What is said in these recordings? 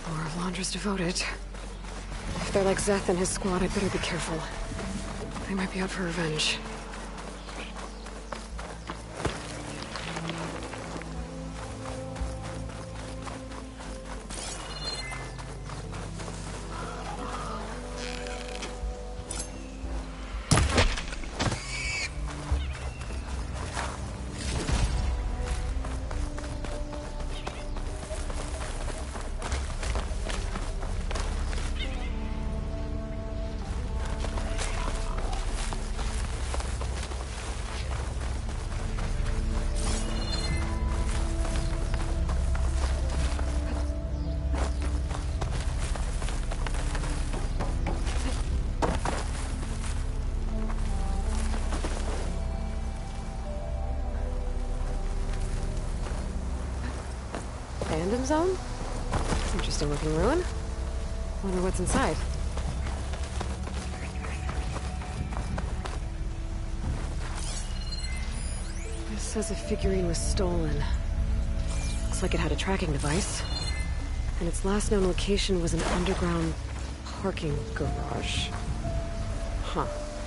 More Laundra's devoted. If they're like Zeth and his squad, I'd better be careful. They might be out for revenge. Abandoned zone? Interesting looking ruin. Wonder what's inside. This says a figurine was stolen. Looks like it had a tracking device. And its last known location was an underground parking garage. Huh.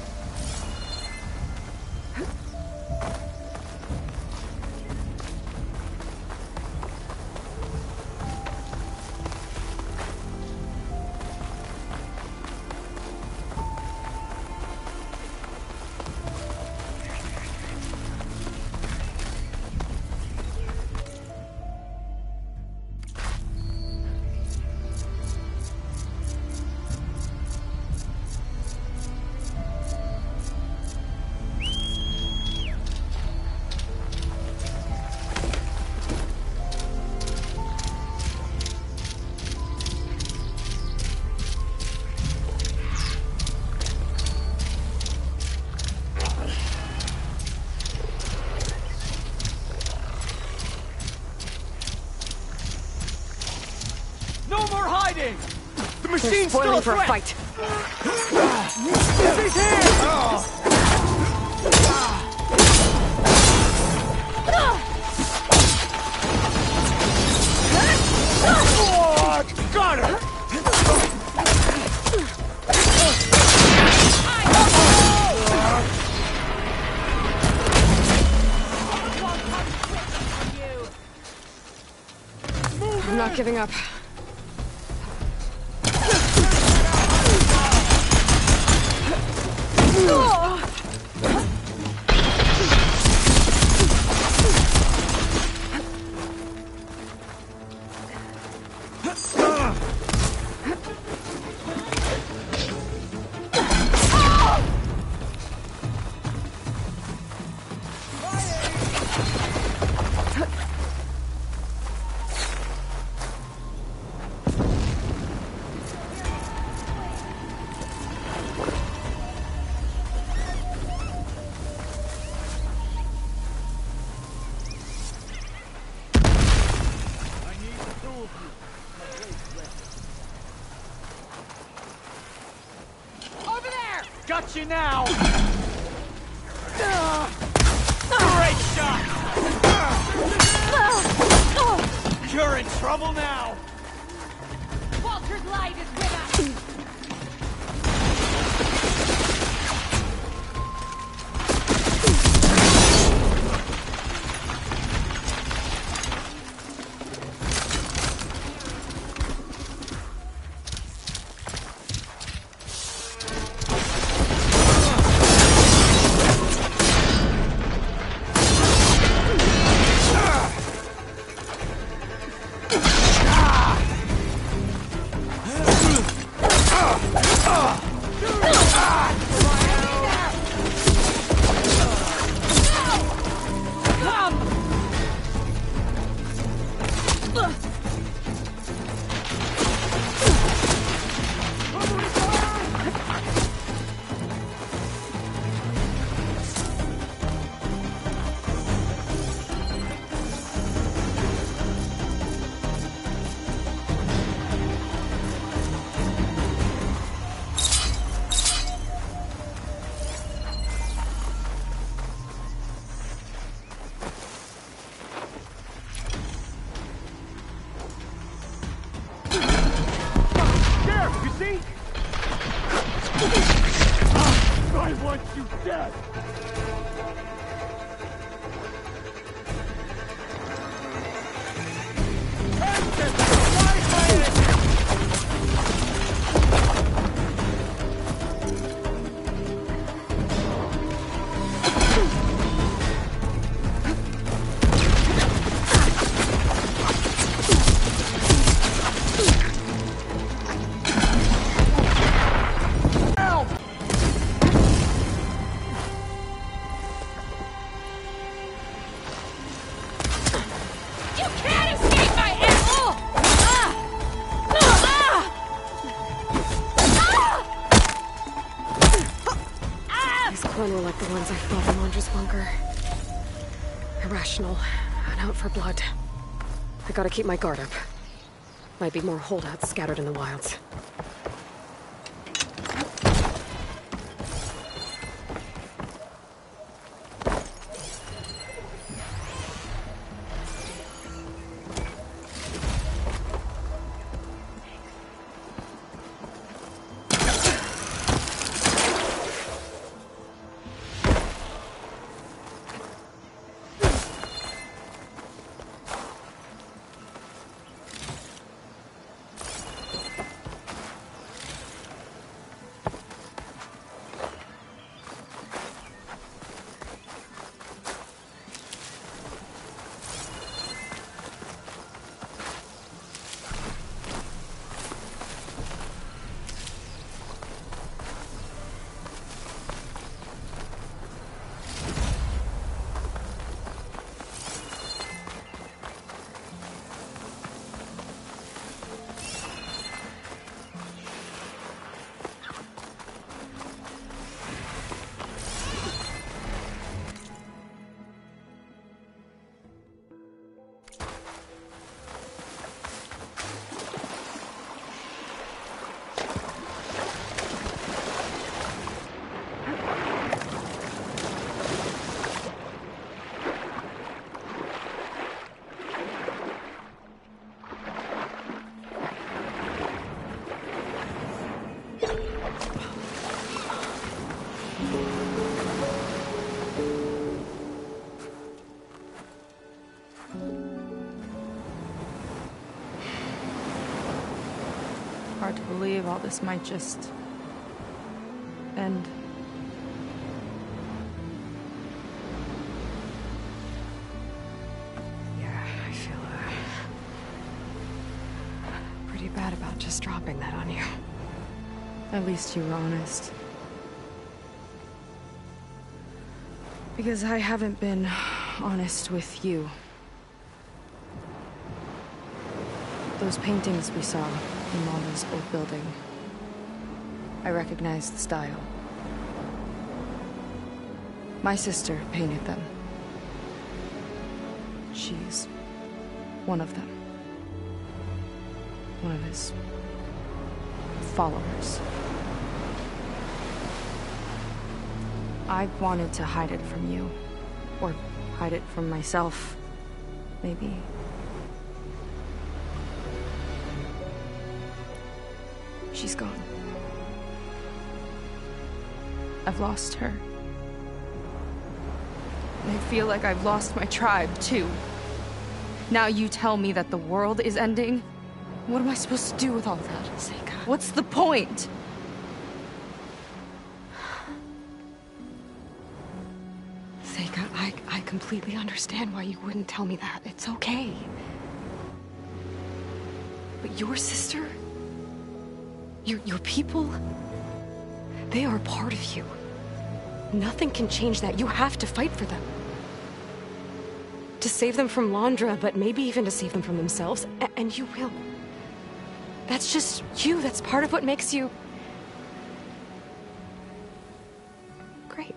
The machine's still a for a fight. His hand! Got her! I'm not giving up. Got you now! Great shot! You're in trouble now! Walter's light is with us! see? I want you dead! Were like the ones I fought in Londra's bunker. Irrational, and out for blood. I gotta keep my guard up. Might be more holdouts scattered in the wilds. Hard to believe all this might just end. Yeah, I feel pretty bad about just dropping that on you. At least you were honest. Because I haven't been honest with you. Those paintings we saw in Londra's old building, I recognize the style. My sister painted them. She's one of them. One of his followers. I wanted to hide it from you. Or hide it from myself, maybe. She's gone. I've lost her. And I feel like I've lost my tribe, too. Now you tell me that the world is ending? What am I supposed to do with all that? Seika. What's the point? Seika, I completely understand why you wouldn't tell me that. It's okay. But your sister? Your people? They are a part of you. Nothing can change that. You have to fight for them. To save them from Londra, but maybe even to save them from themselves. And you will. That's just you. That's part of what makes you... great.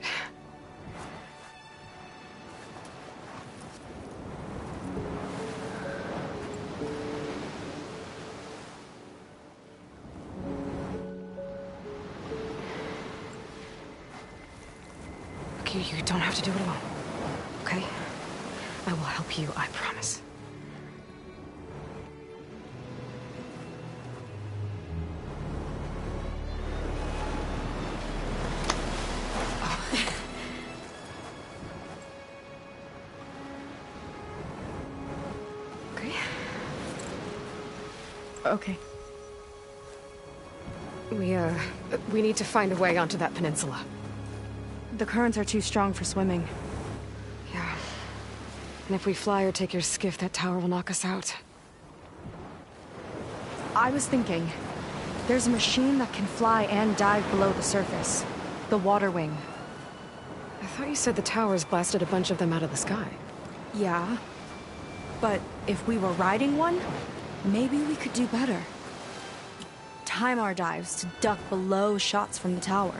You don't have to do it alone, okay? I will help you, I promise. Okay. We need to find a way onto that peninsula. The currents are too strong for swimming. Yeah. And if we fly or take your skiff, that tower will knock us out. I was thinking, there's a machine that can fly and dive below the surface. The water wing. I thought you said the towers blasted a bunch of them out of the sky. Yeah. But if we were riding one, maybe we could do better. Time our dives to duck below shots from the tower.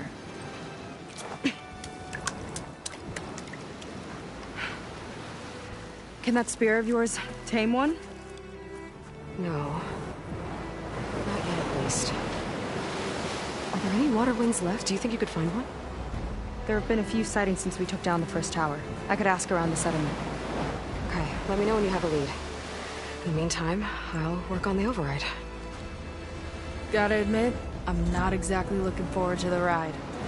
Can that spear of yours tame one? No. Not yet, at least. Are there any water wings left? Do you think you could find one? There have been a few sightings since we took down the first tower. I could ask around the settlement. Okay, let me know when you have a lead. In the meantime, I'll work on the override. Gotta admit, I'm not exactly looking forward to the ride.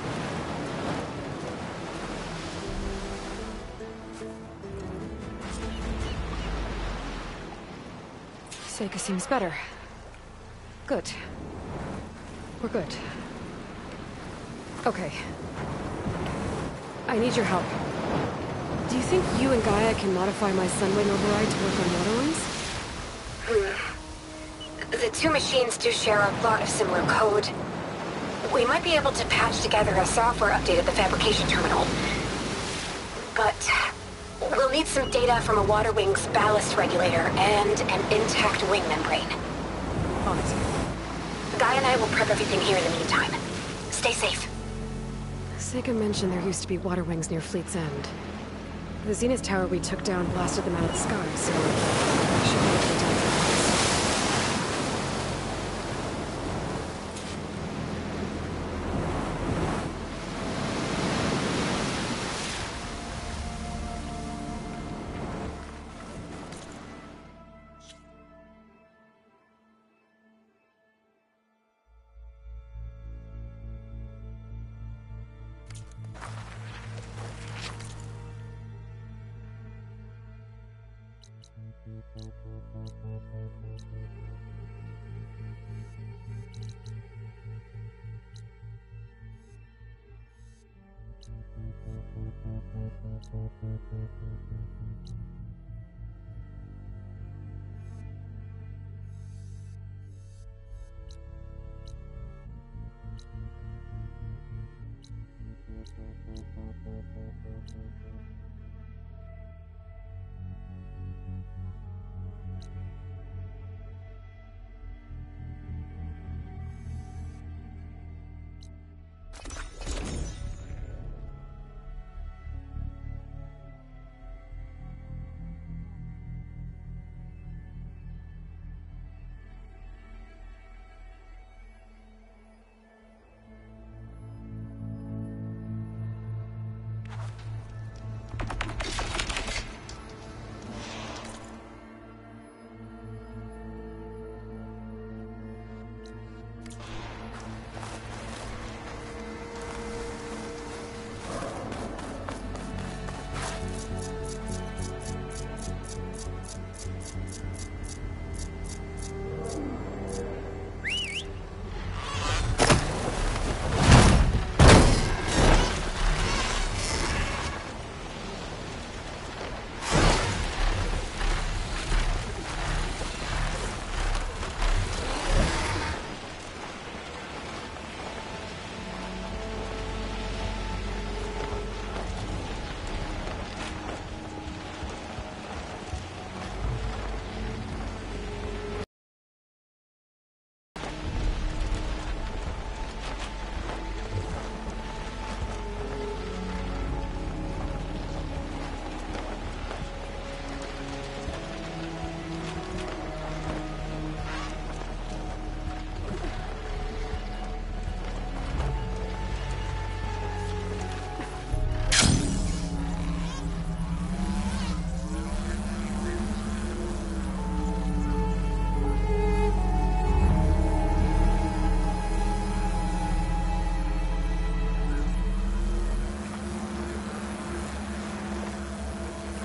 Seika seems better. Good. We're good. Okay. I need your help. Do you think you and Gaia can modify my Sunwing override to work on water wings? The two machines do share a lot of similar code. We might be able to patch together a software update at the fabrication terminal. But we'll need some data from a water wing's ballast regulator and an intact wing membrane. On it. Guy and I will prep everything here in the meantime. Stay safe. Seika mentioned there used to be water wings near Fleet's End. The Zenith Tower we took down blasted them out of the sky, so I should be able to detect them.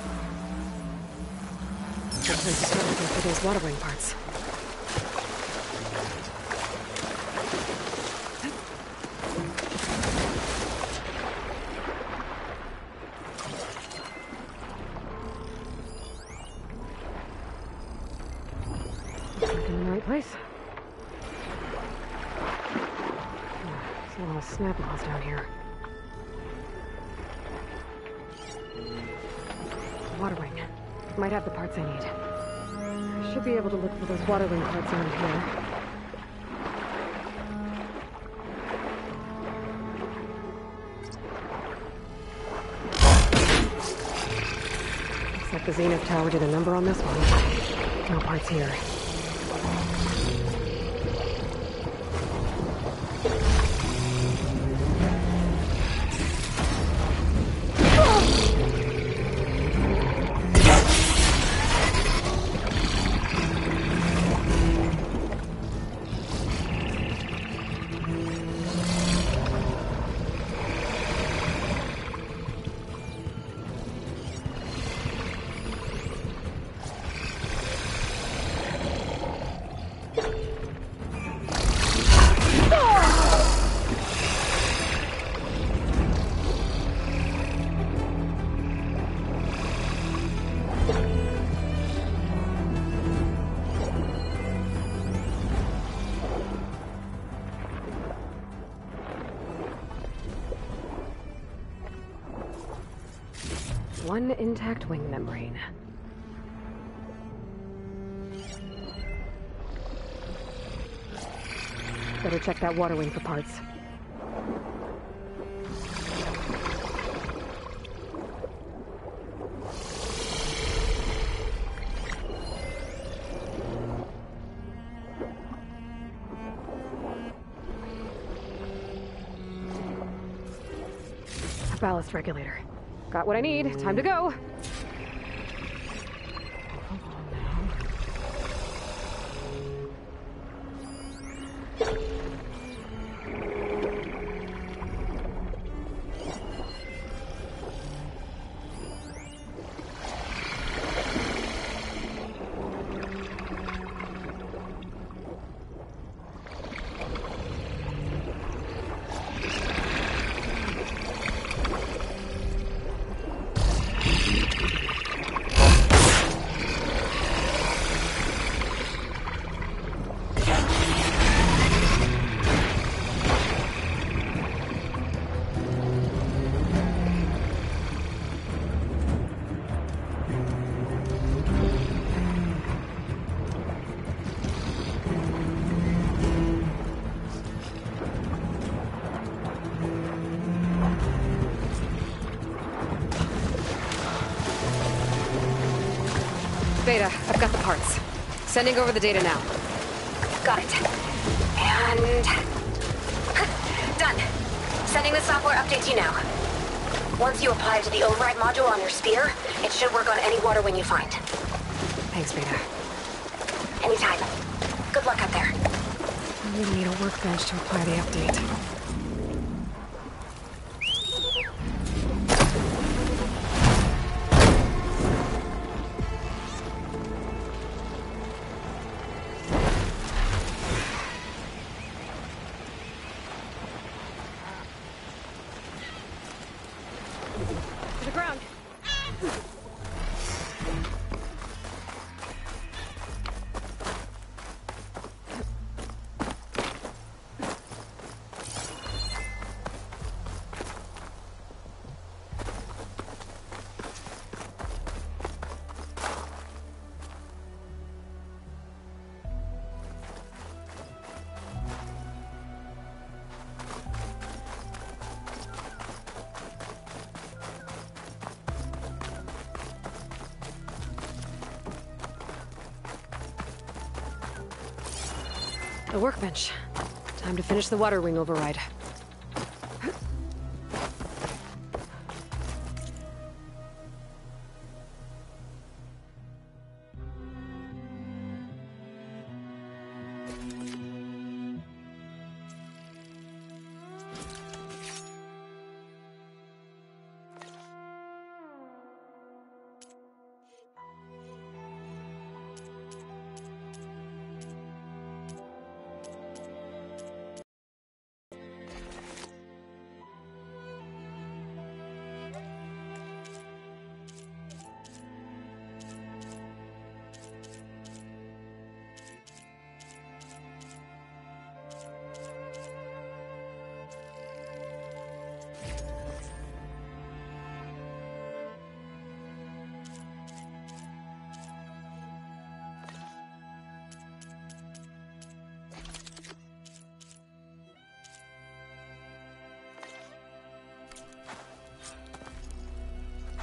Good place to start looking for those water wing parts. Oh, snap balls down here. Water ring. Might have the parts I need. I should be able to look for those water ring parts around here. Looks like the Zenith Tower did a number on this one. No parts here. One intact wing membrane. Better check that water wing for parts. A ballast regulator. Got what I need. Time to go. Beta, I've got the parts. Sending over the data now. Got it. And... done. Sending the software update to you now. Once you apply it to the override module on your spear, it should work on any water wing you find. Thanks, Beta. Anytime. Good luck out there. I really need a workbench to apply the update. To the ground. The workbench. Time to finish the water wing override.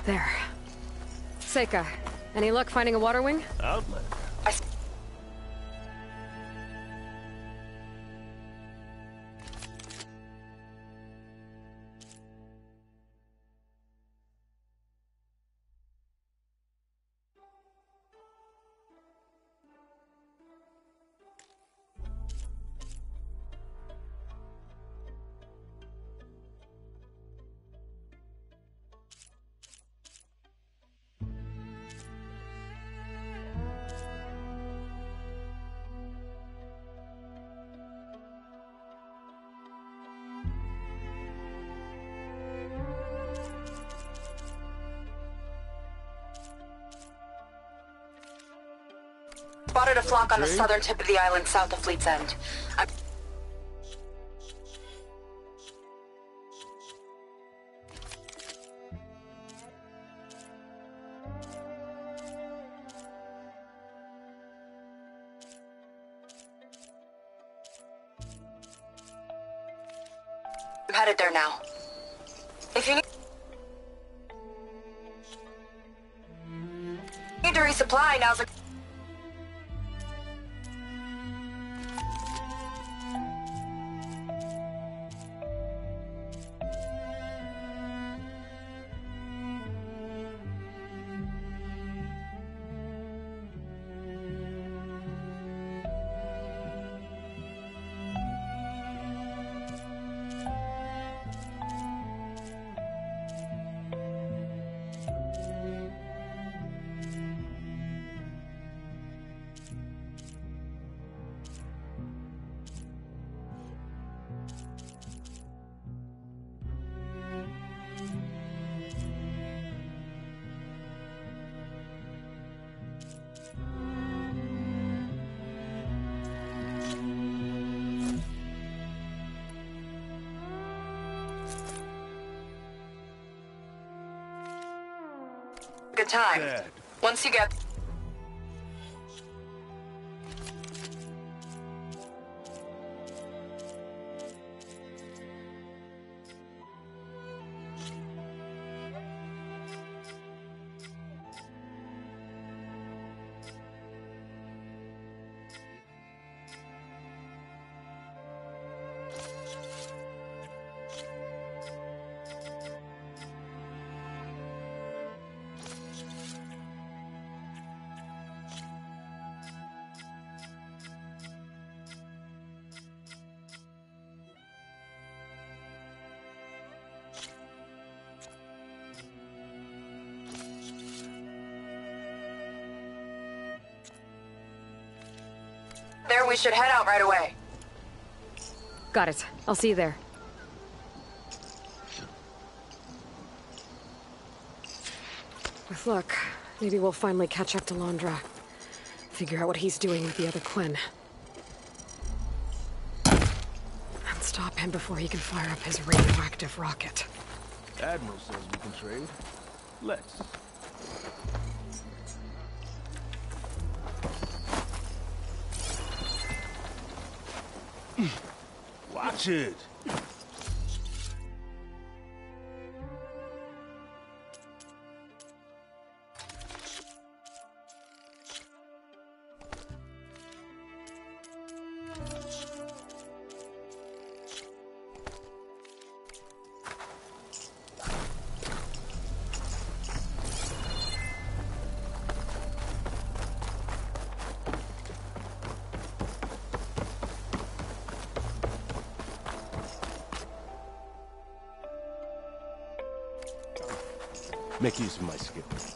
There. Seika, any luck finding a water wing? Outlet. Spotted a flock on the southern tip of the island south of Fleet's End. I'm headed there now. If you need to resupply, now's a... Good time. Dad. Once you get... There, we should head out right away. Got it. I'll see you there. With luck, maybe we'll finally catch up to Londra. Figure out what he's doing with the other Quinn. And stop him before he can fire up his radioactive rocket. Admiral says we can trade. Let's. Watch it. Make use of my skills.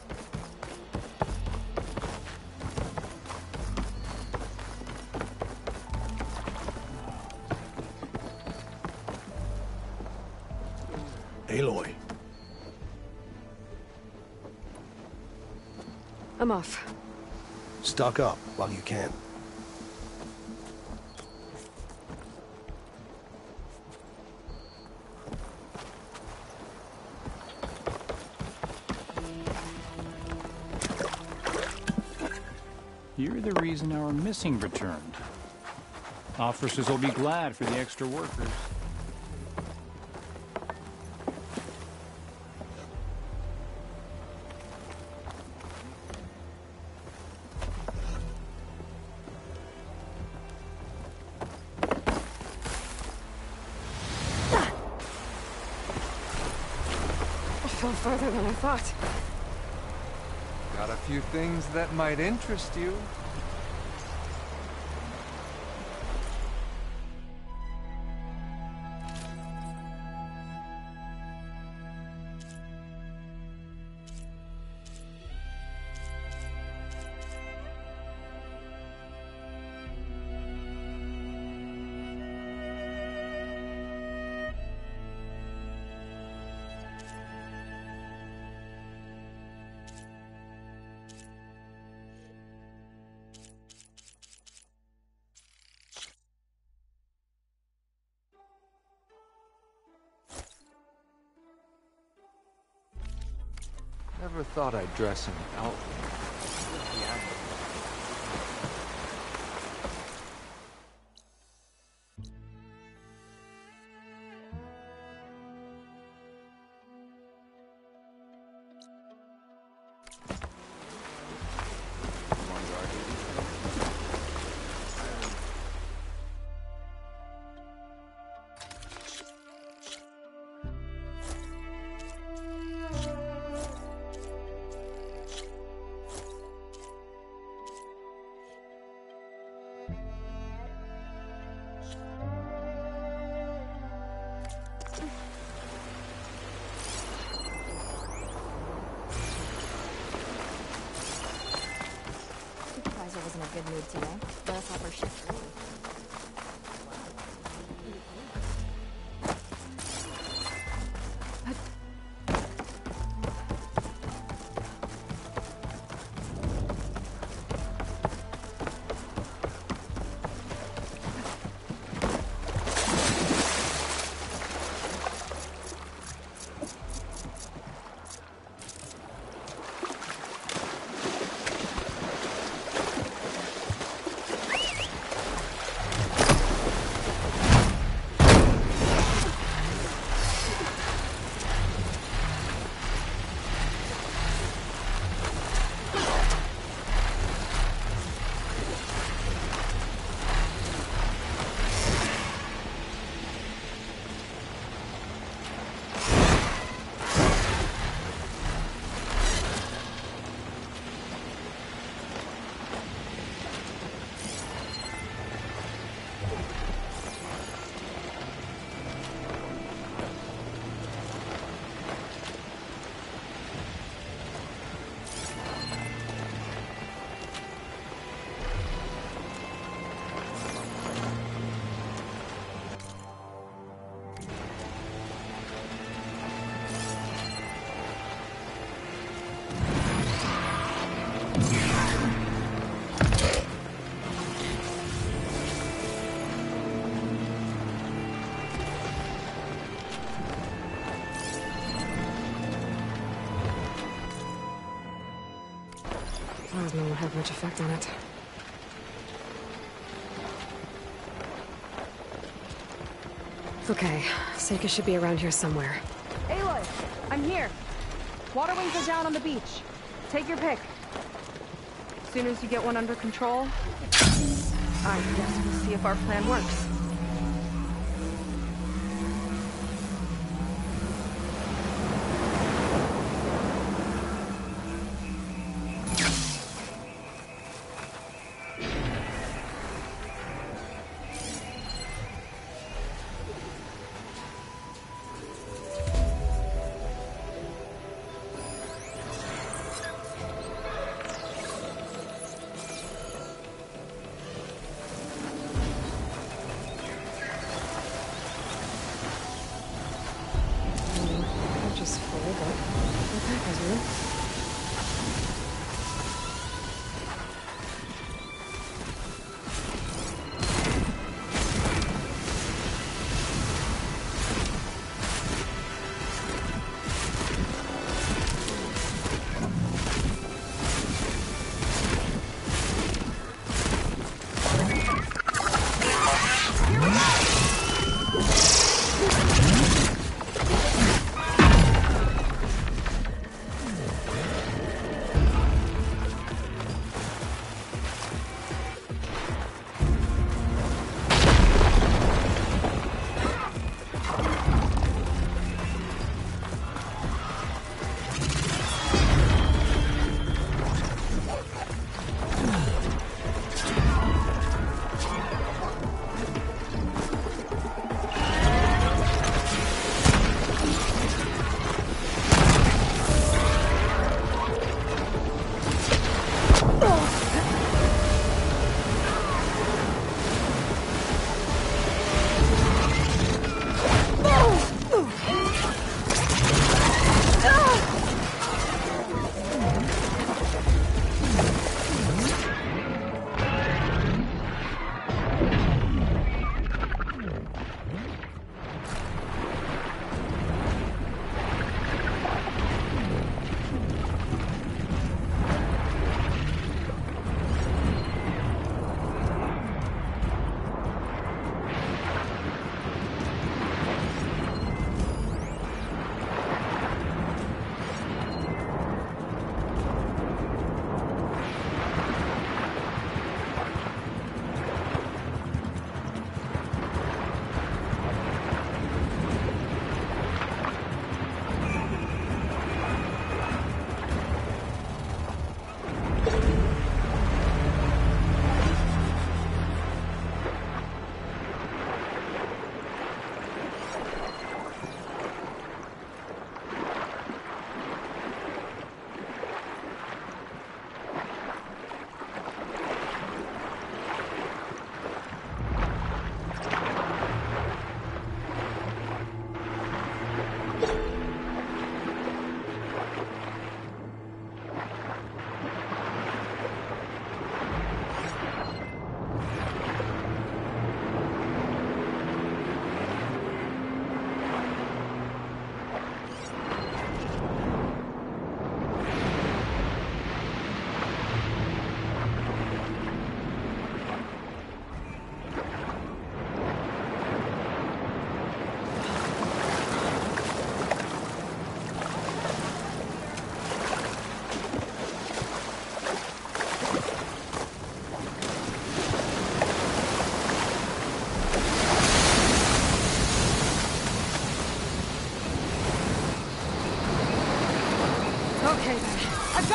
Aloy. I'm off. Stock up while you can. You're the reason our missing returned. Officers will be glad for the extra workers. farther than I thought. Got a few things that might interest you. Never thought I'd dress in outfit. Wasn't a good mood today. Let us off our shift early. Plasma won't have much effect on it. Okay, Seika should be around here somewhere. Aloy, I'm here. Water wings are down on the beach. Take your pick. As soon as you get one under control, I guess we'll see if our plan works.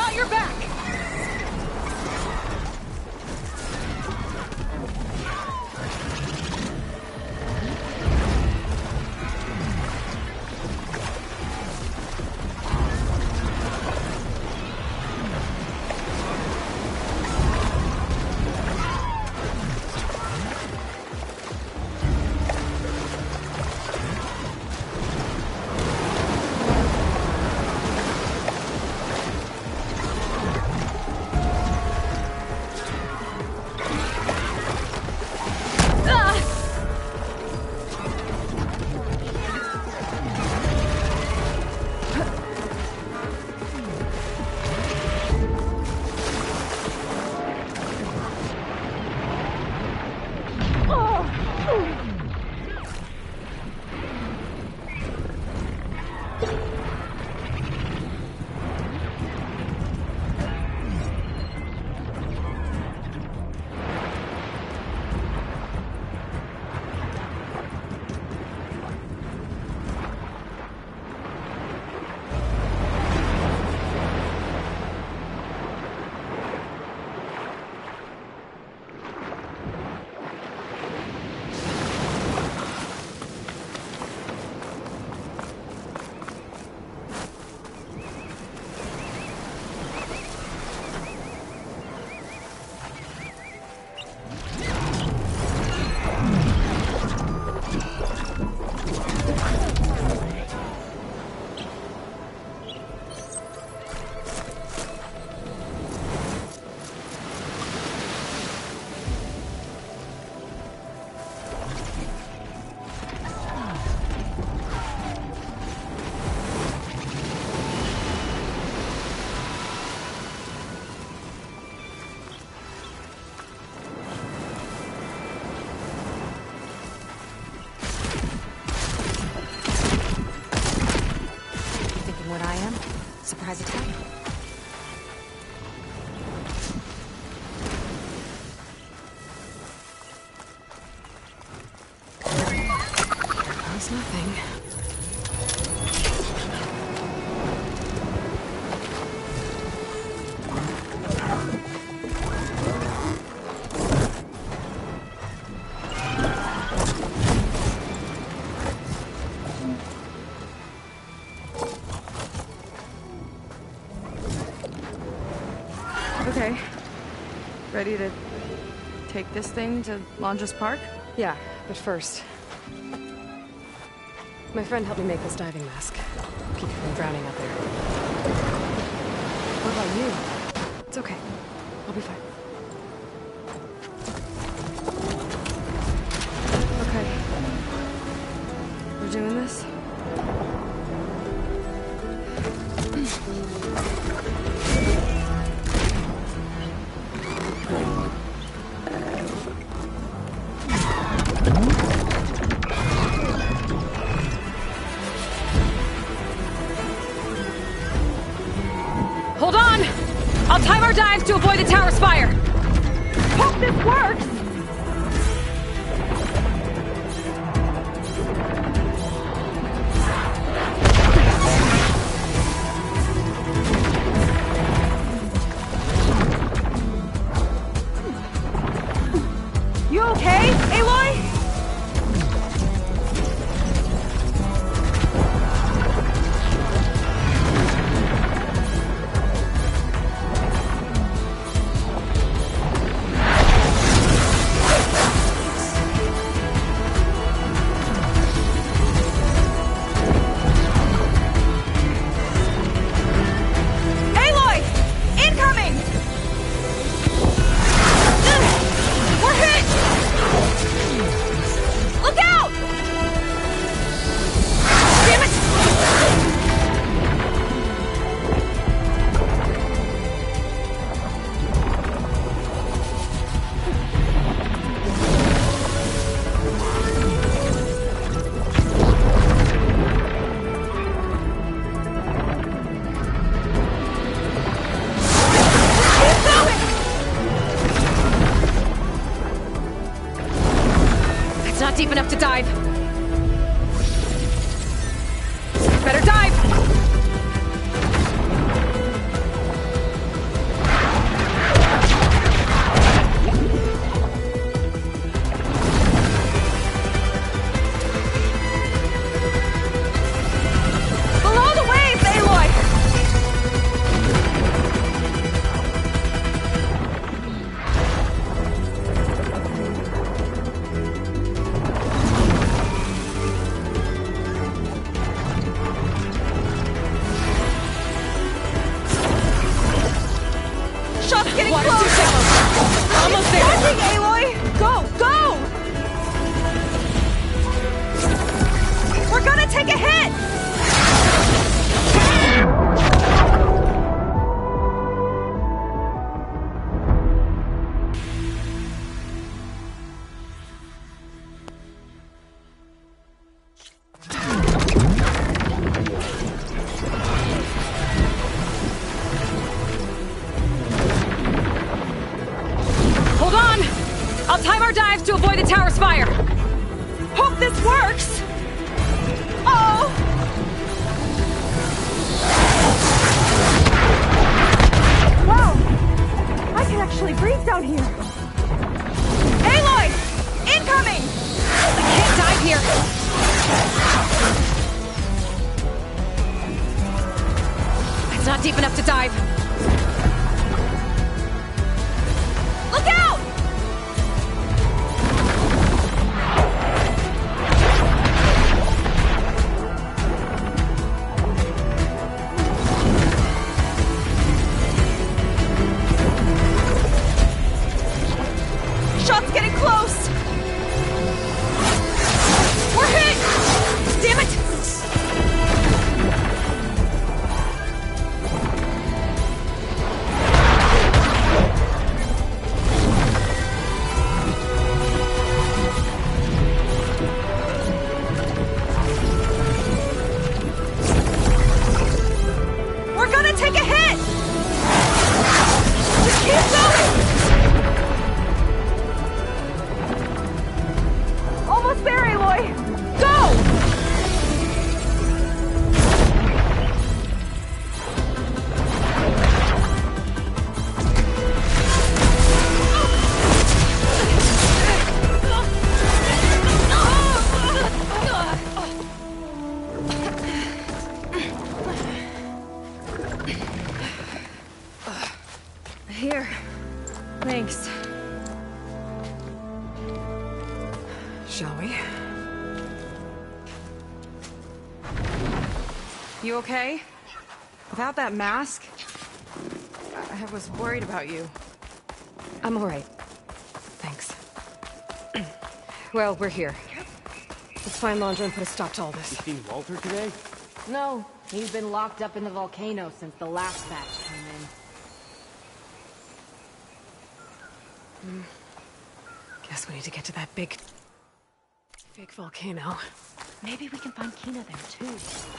got your back! Surprise attack? That was nothing. Okay. Ready to take this thing to Longest Park? Yeah, but first... My friend helped me make this diving mask. Keep you from drowning out there. What about you? It's okay. I'll be fine. Okay. We're doing this? Hold on! I'll time our dives to avoid the tower's fire! Hope this works! You okay, Aloy? Deep enough to dive. Better dive! fire! Hope this works! Oh! Wow! I can actually breathe down here! Aloy! Incoming! I can't dive here! It's not deep enough to dive. Look out! Shot's getting close! We're hit! Damn it! We're gonna take a hit! Just keep going! Almost there, Aloy! Go! Here. Thanks. Shall we? You okay? Without that mask? I was worried about you. I'm alright. Thanks. Well, we're here. Let's find Landra and put a stop to all this. You seen Walter today? No, he's been locked up in the volcano since the last batch came in. Guess we need to get to that big volcano. Maybe we can find Kina there too.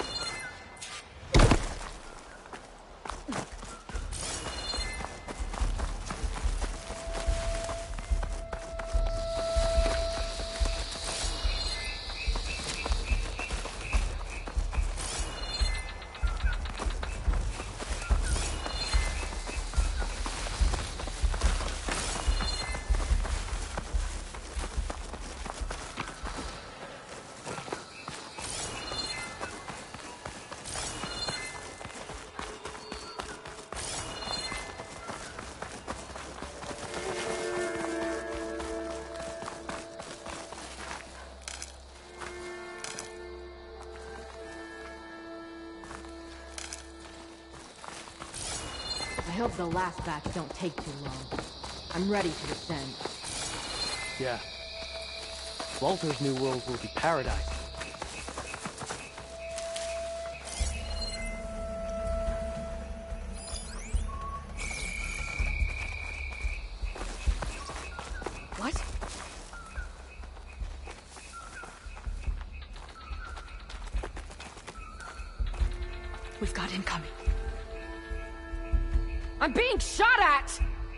I hope the last batch don't take too long. I'm ready to descend. Yeah. Walter's new world will be paradise. What? We've got incoming. I'm being shot at!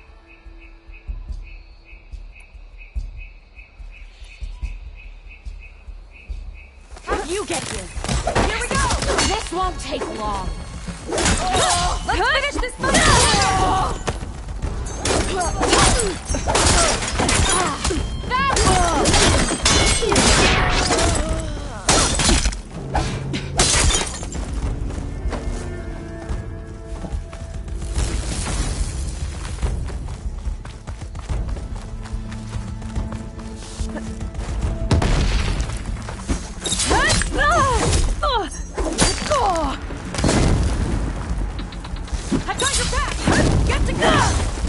How'd you get here? Here we go! This won't take long. Let's finish this volcano! I've got your back! Get to go!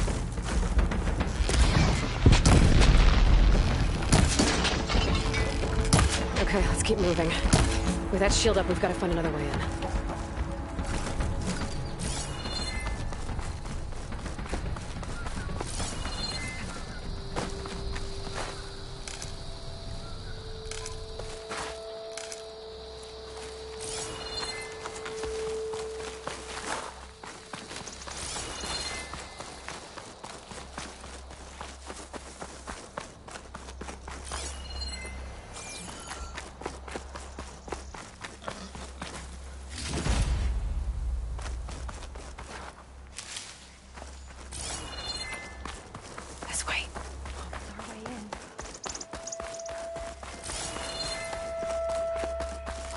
Okay, let's keep moving. With that shield up, we've got to find another way in.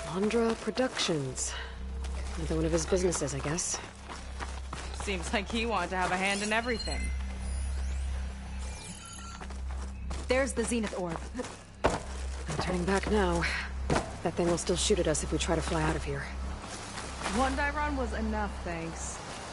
Londra Productions. Another one of his businesses, I guess. Seems like he wanted to have a hand in everything. There's the Zenith orb. I'm turning back now. That thing will still shoot at us if we try to fly out of here. One die run was enough, thanks.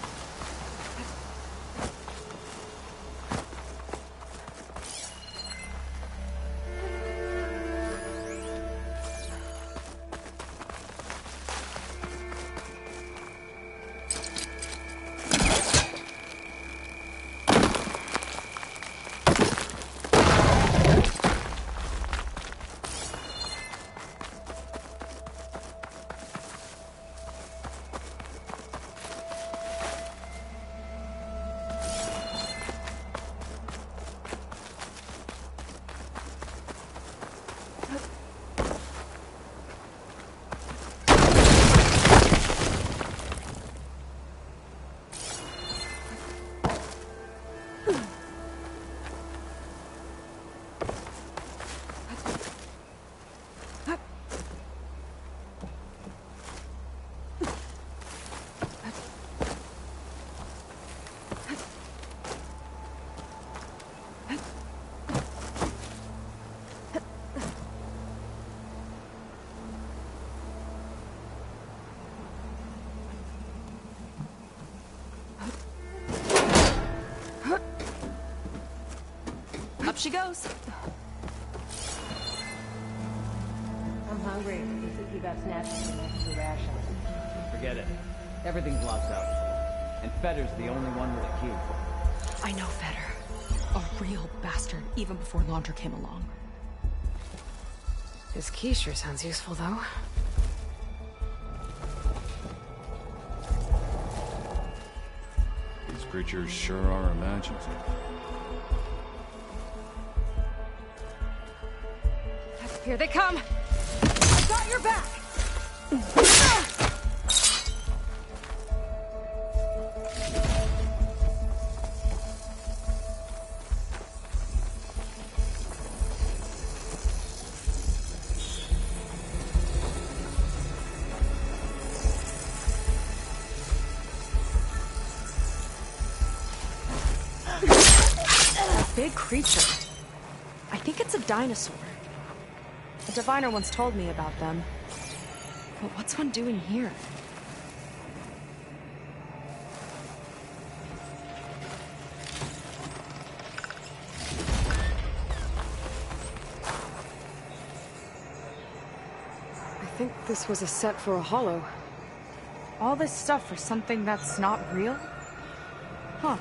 Up she goes. I'm hungry. The city got snatched from next to rations. Forget it. Everything's locked up. And Fetter's the only one with a key. I know Fetter. A real bastard, even before Laundra came along. His key sure sounds useful, though. These creatures sure are imaginative. Here they come! I got your back! A big creature. I think it's a dinosaur. A diviner once told me about them. But what's one doing here? I think this was a set for a hollow. All this stuff for something that's not real? Huh.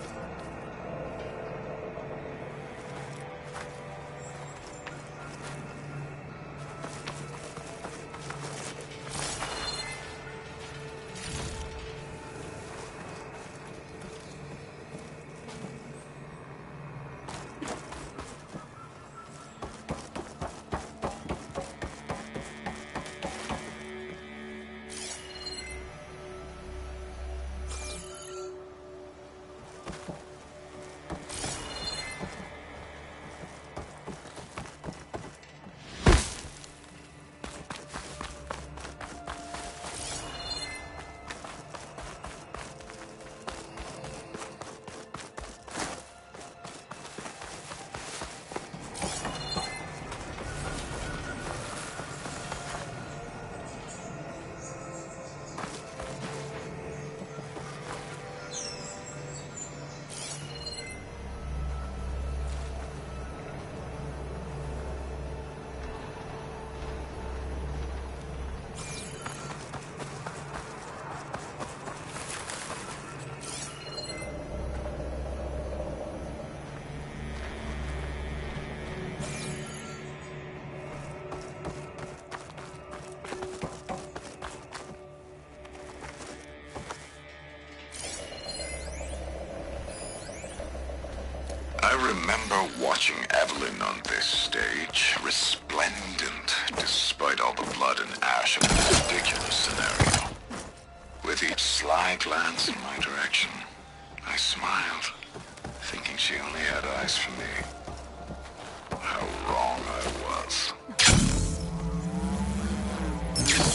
I remember watching Evelyn on this stage, resplendent despite all the blood and ash of this ridiculous scenario. With each sly glance in my direction, I smiled, thinking she only had eyes for me. How wrong I was.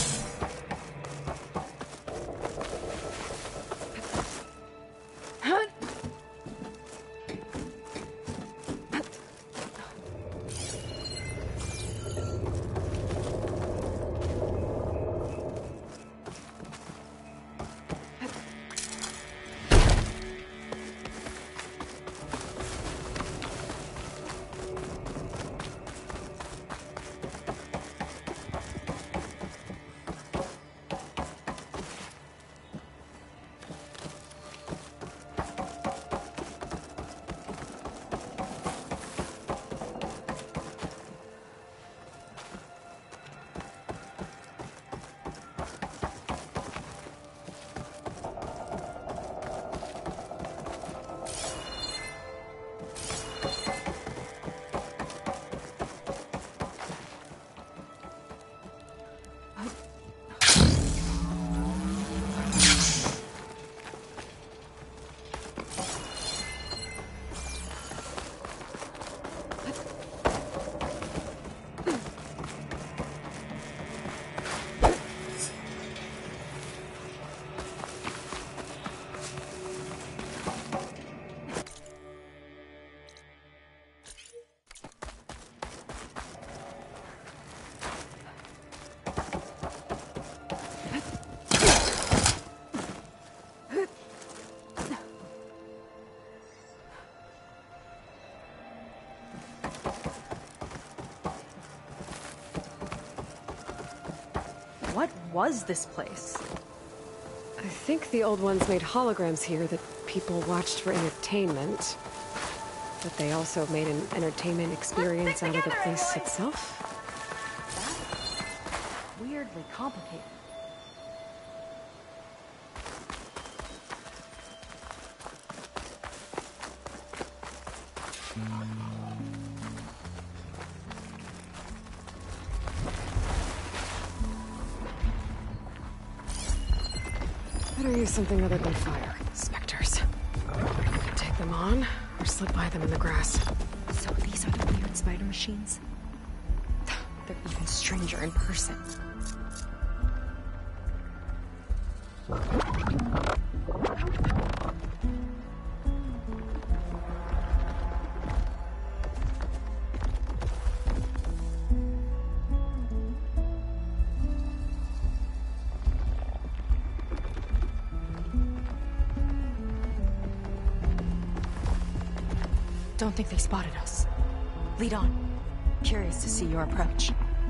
What was this place? I think the old ones made holograms here that people watched for entertainment. But they also made an entertainment experience out of the place itself. That's weirdly complicated. Better use something other than fire. Specters. Take them on, or slip by them in the grass. So these are the weird spider machines? They're even stranger in person. Don't think they spotted us. Lead on. Curious to see your approach.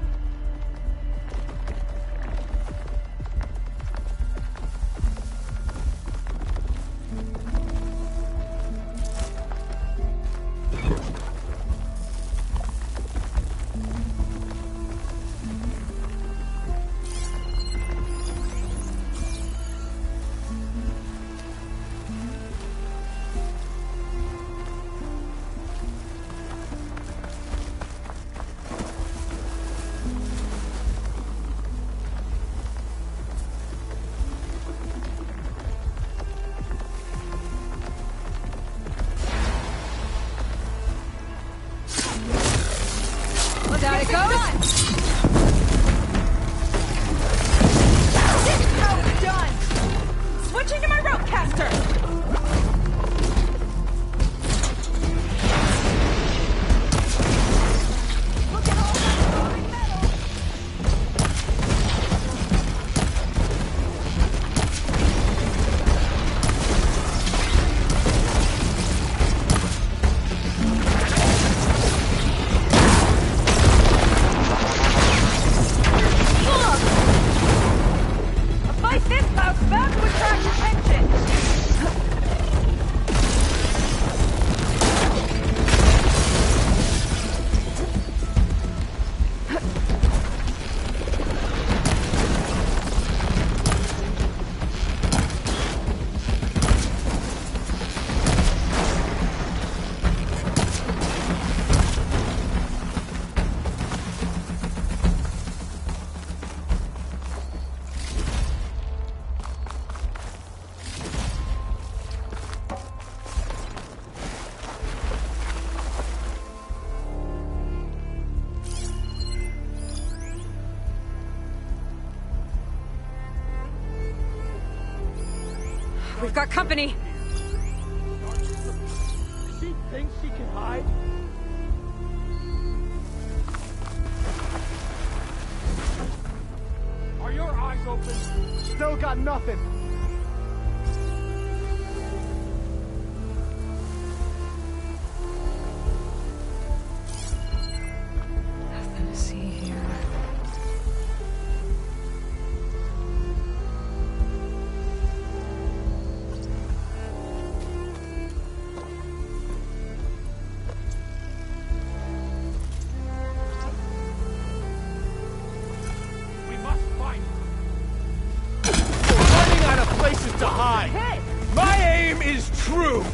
Down it goes! This is how it's done! Switching to my rope caster! Look at all that glowing metal! We've got company! She thinks she can hide? Are your eyes open? Still got nothing. Nothing to see here. To hide. Hey. My aim is true.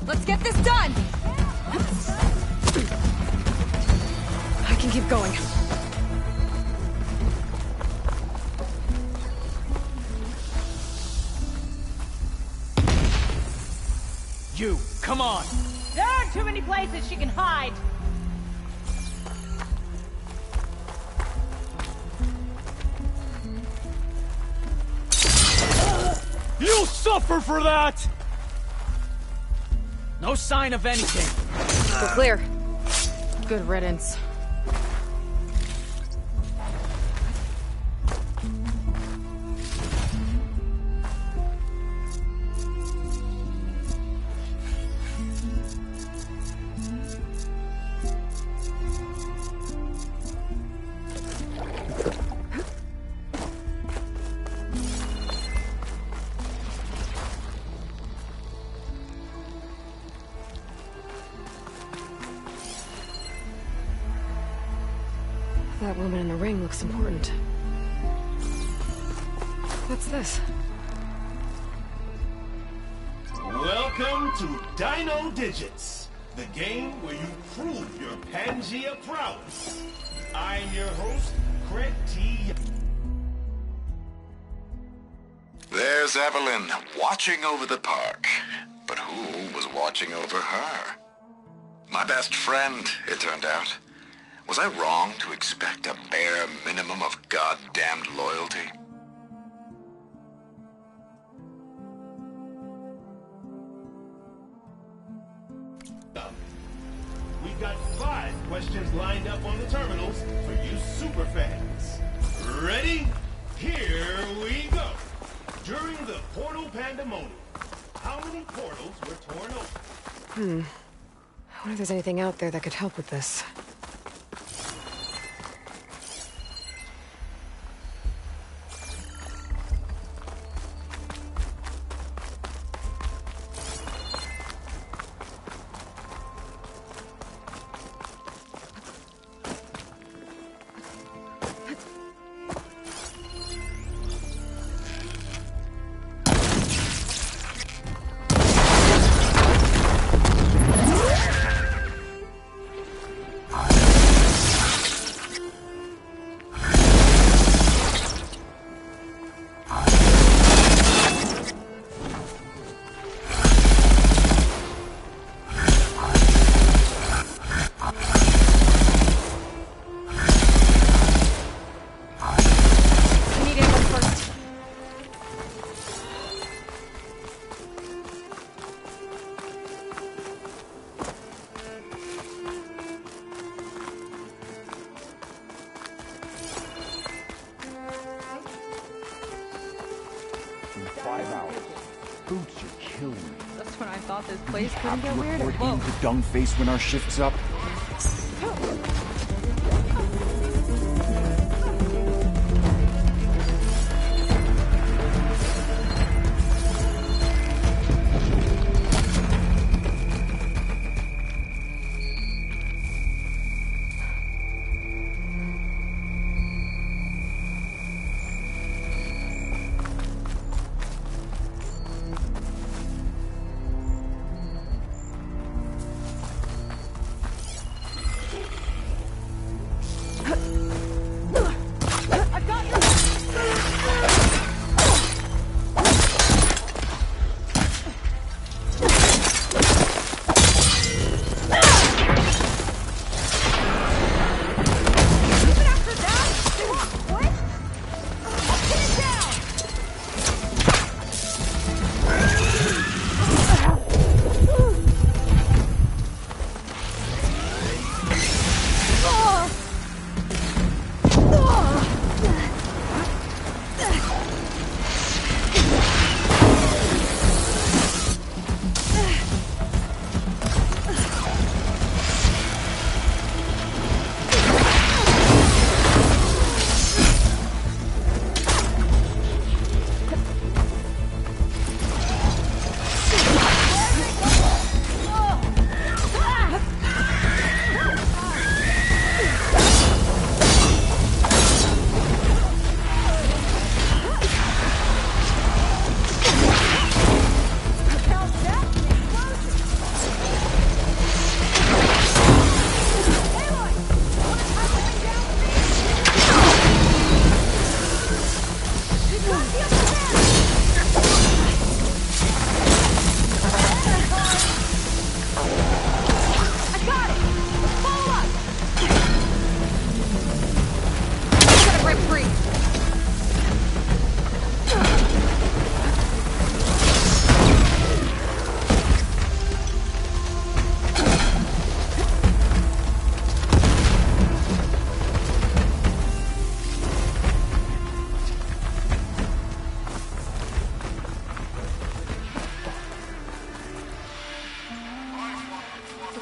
Let's get this done! I can keep going. You, come on! There aren't too many places she can hide. You'll suffer for that! No sign of anything. We're clear. Good riddance. That woman in the ring looks important. What's this? Welcome to Dino Digits, the game where you prove your Pangea prowess. I'm your host, Craig T. There's Evelyn, watching over the park. But who was watching over her? My best friend, it turned out. Was I wrong to expect a bare minimum of goddamned loyalty? We've got 5 questions lined up on the terminals for you superfans. Ready? Here we go. During the portal pandemonium, how many portals were torn open? I wonder if there's anything out there that could help with this. Boots, you're killing me. That's when I thought this place couldn't get weirder. Report into dung face when our shift's up.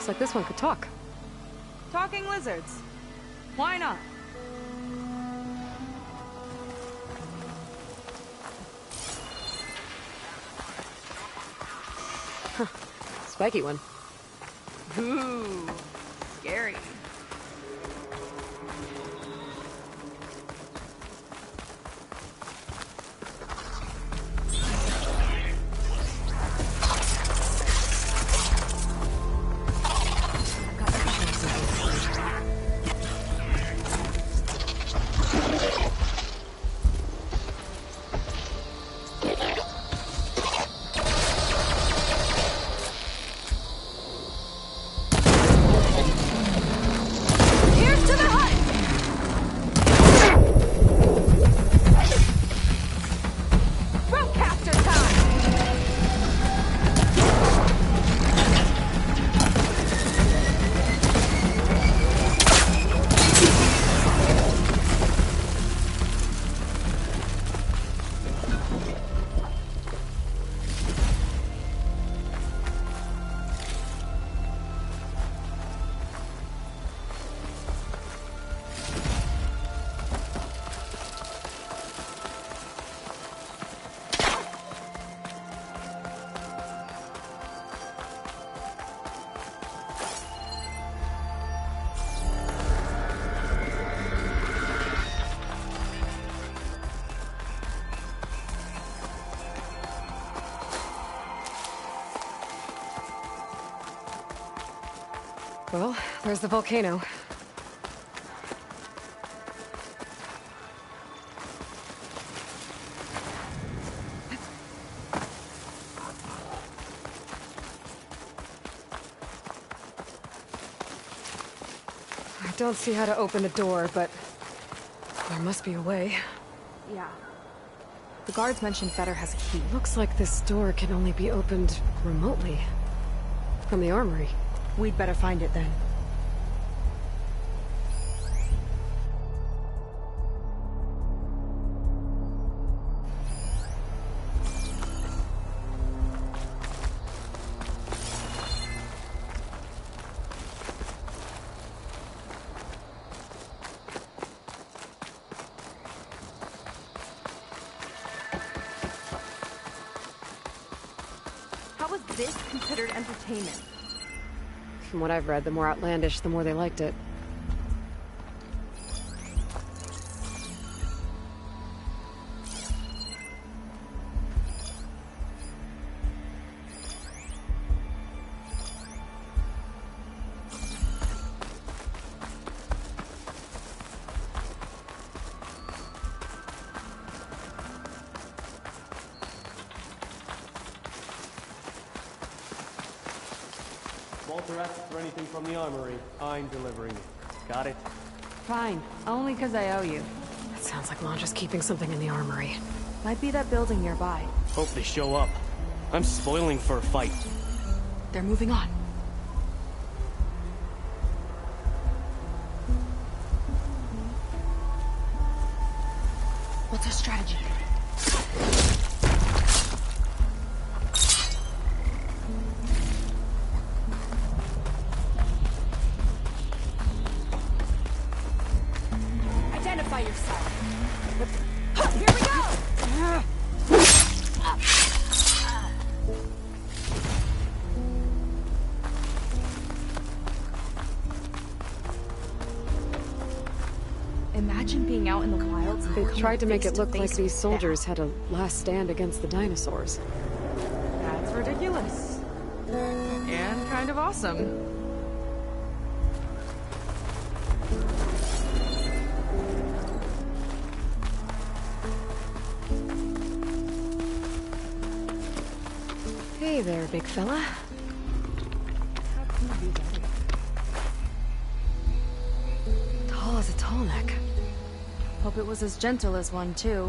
Looks like this one could talk. Talking lizards. Why not? Huh. Spiky one. Ooh, scary. Well, there's the volcano. I don't see how to open the door, but there must be a way. Yeah. The guards mentioned Fetter has a key. Looks like this door can only be opened remotely. From the armory. We'd better find it then. How was this considered entertainment? From what I've read, the more outlandish, the more they liked it. Walter asks for anything from the armory. I'm delivering it. Got it? Fine. Only because I owe you. It sounds like Londra's keeping something in the armory. Might be that building nearby. Hope they show up. I'm spoiling for a fight. They're moving on. What's our strategy? Identify yourself. Here we go! Imagine being out in the wilds. They tried to make it look like these soldiers had had a last stand against the dinosaurs. That's ridiculous. And kind of awesome. Hey there, big fella. Tall as a tall neck. Hope it was as gentle as one, too.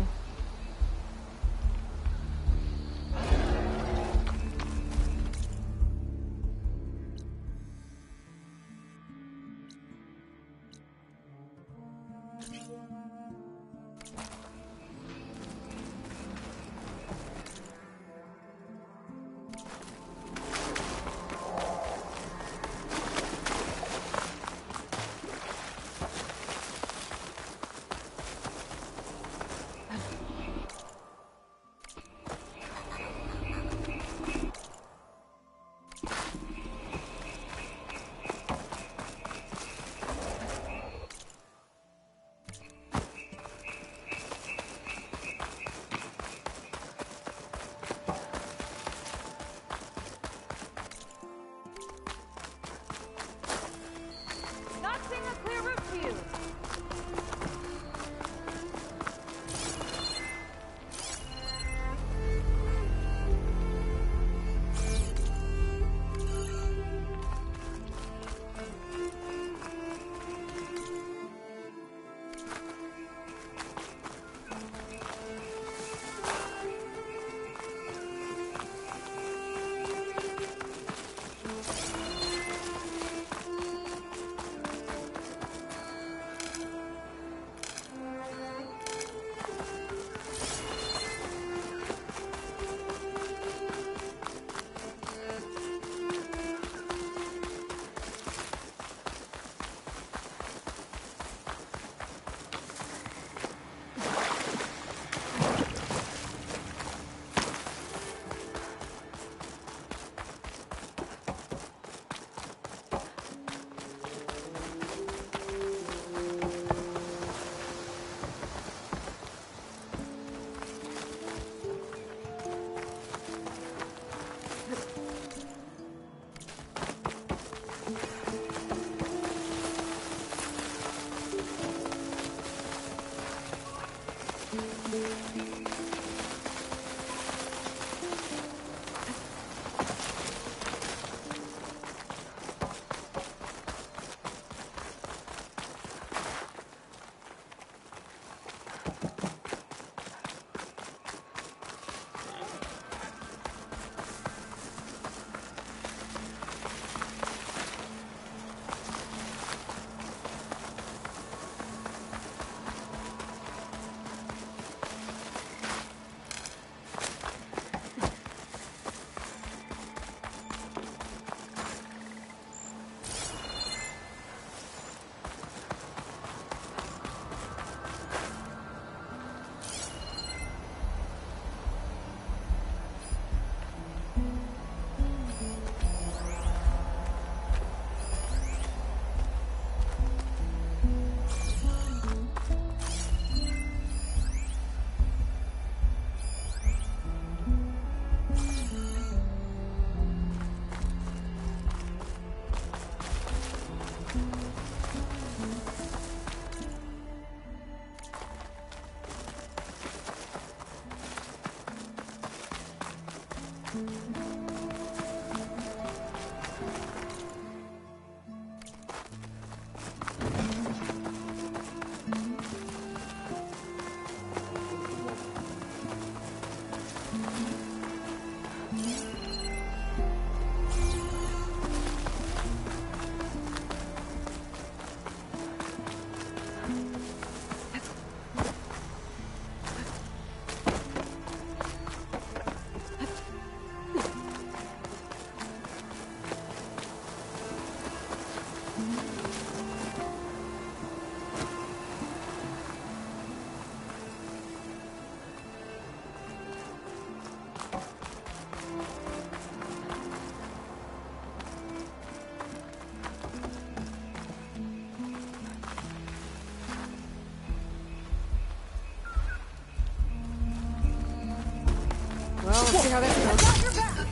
Well, let's see how this goes.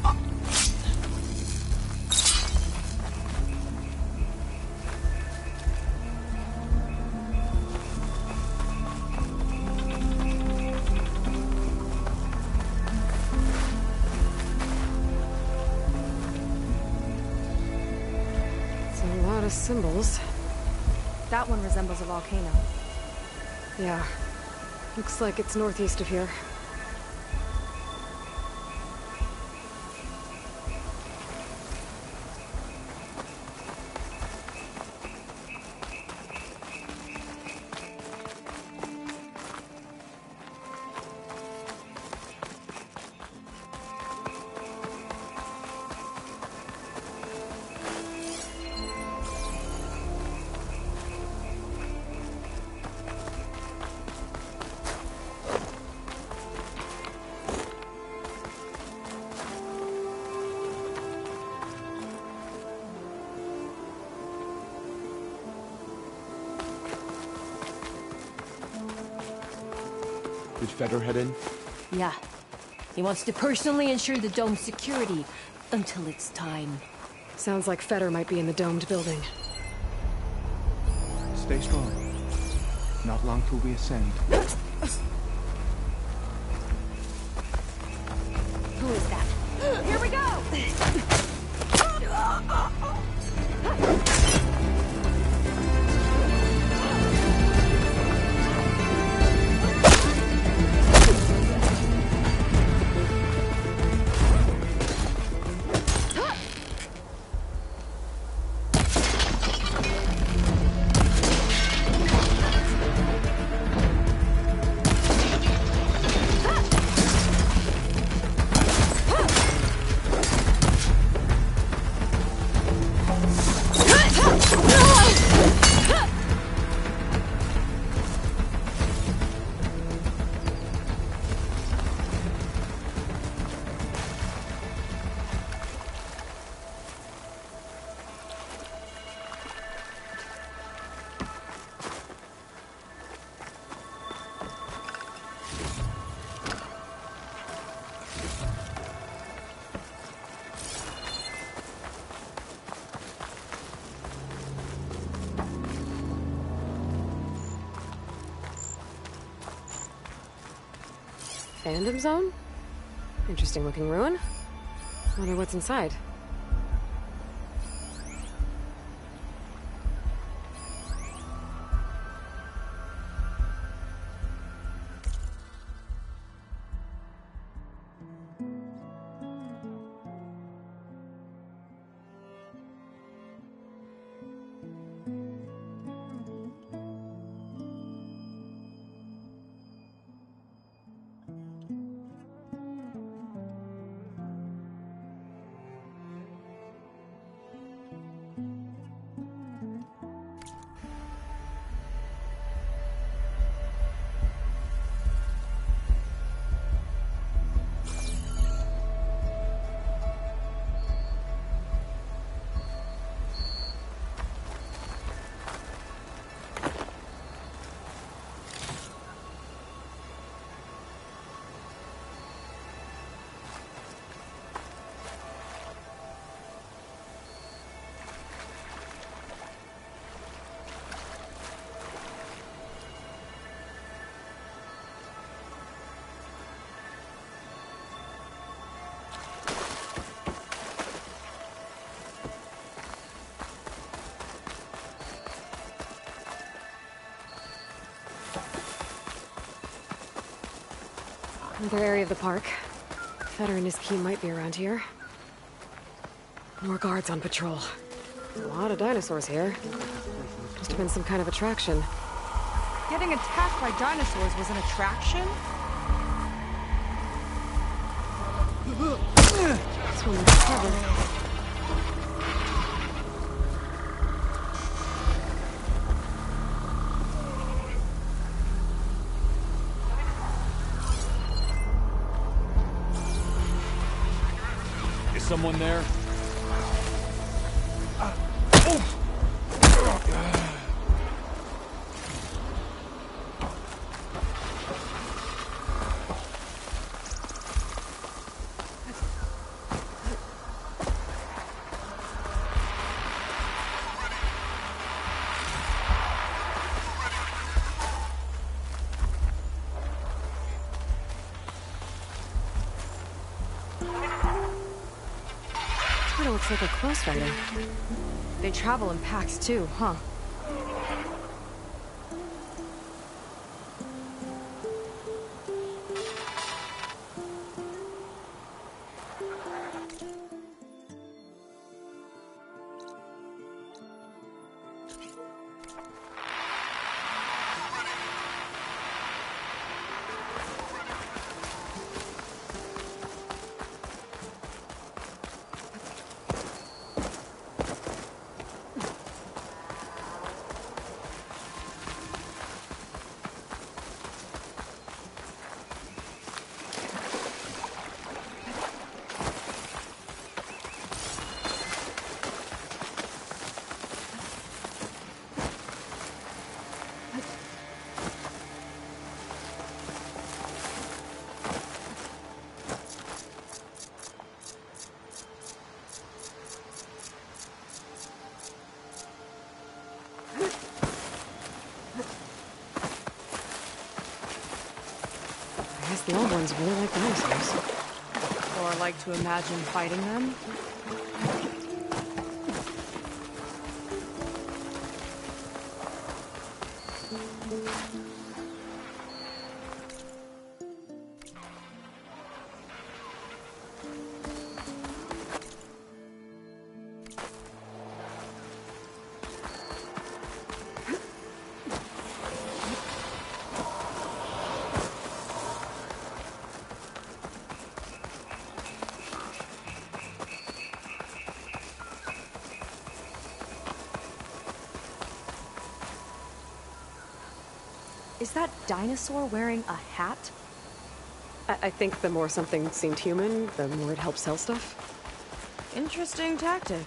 It's a lot of symbols. That one resembles a volcano. Yeah. Looks like it's northeast of here. Did Feder head in? Yeah. He wants to personally ensure the dome's security until it's time. Sounds like Feder might be in the domed building. Stay strong. Not long till we ascend. Who is that? Here we go! Fandom zone? Interesting looking ruin. Wonder what's inside. Another area of the park. Feder and his key might be around here. More guards on patrol. A lot of dinosaurs here. Must have been some kind of attraction. Getting attacked by dinosaurs was an attraction? This one looks clever. Is someone there? It looks like a close rider. They travel in packs too, huh? I guess the old ones really like dinosaurs. Or like to imagine fighting them? Is that dinosaur wearing a hat? I think the more something seemed human, the more it helped sell stuff. Interesting tactic.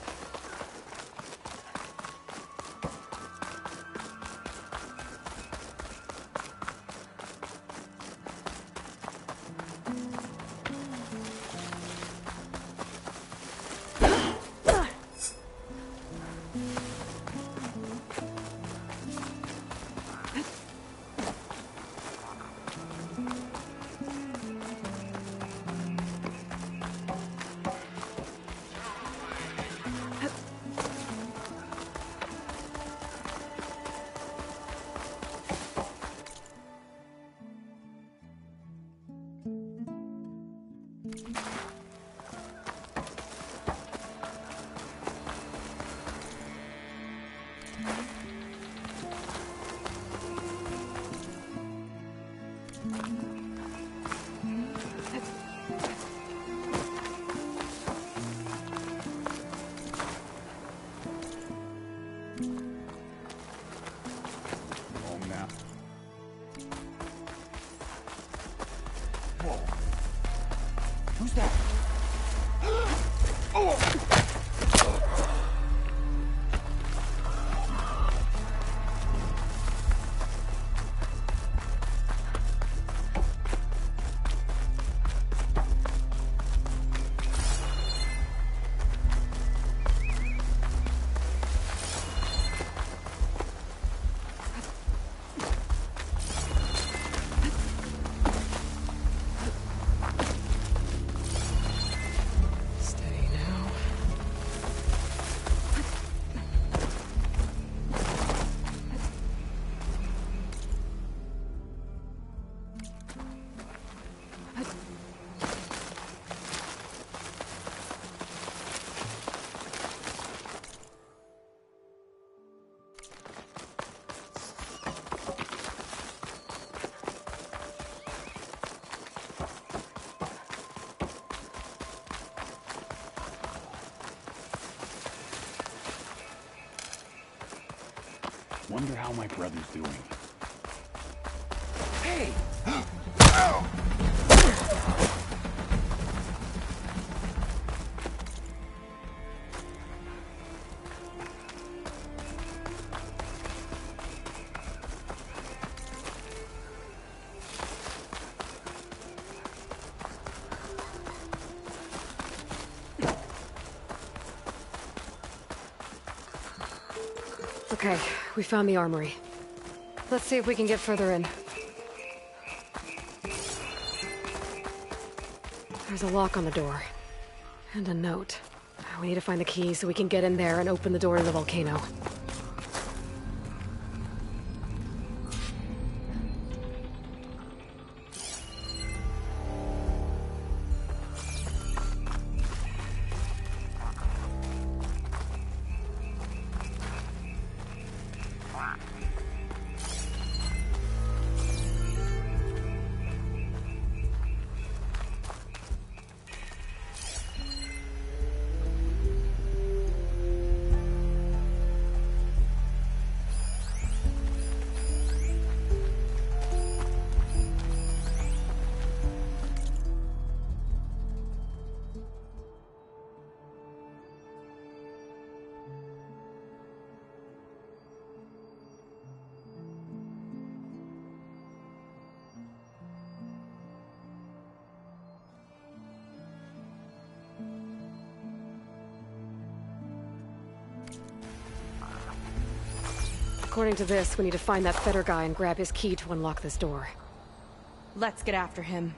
Wonder how my brother's doing. Hey! Okay, we found the armory. Let's see if we can get further in. There's a lock on the door. And a note. We need to find the key so we can get in there and open the door to the volcano. According to this, we need to find that Fetter guy and grab his key to unlock this door. Let's get after him.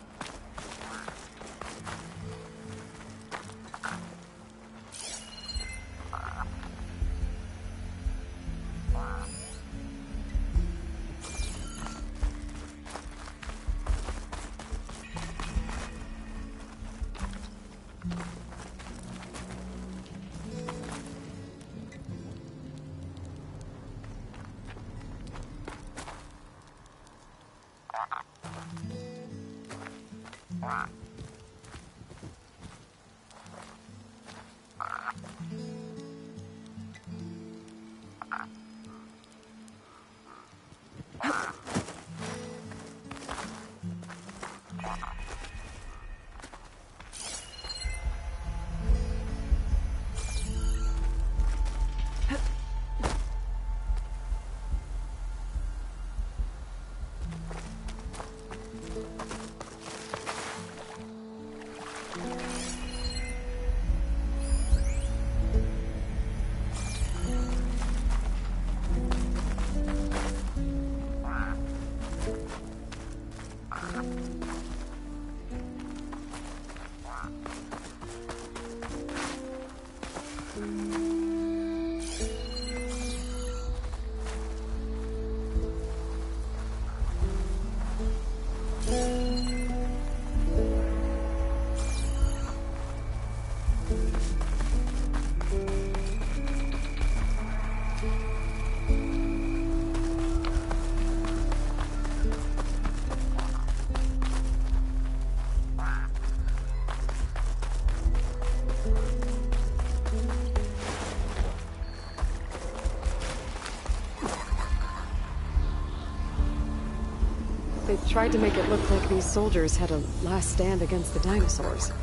They tried to make it look like these soldiers had a last stand against the dinosaurs.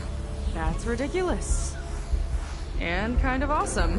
That's ridiculous. And kind of awesome.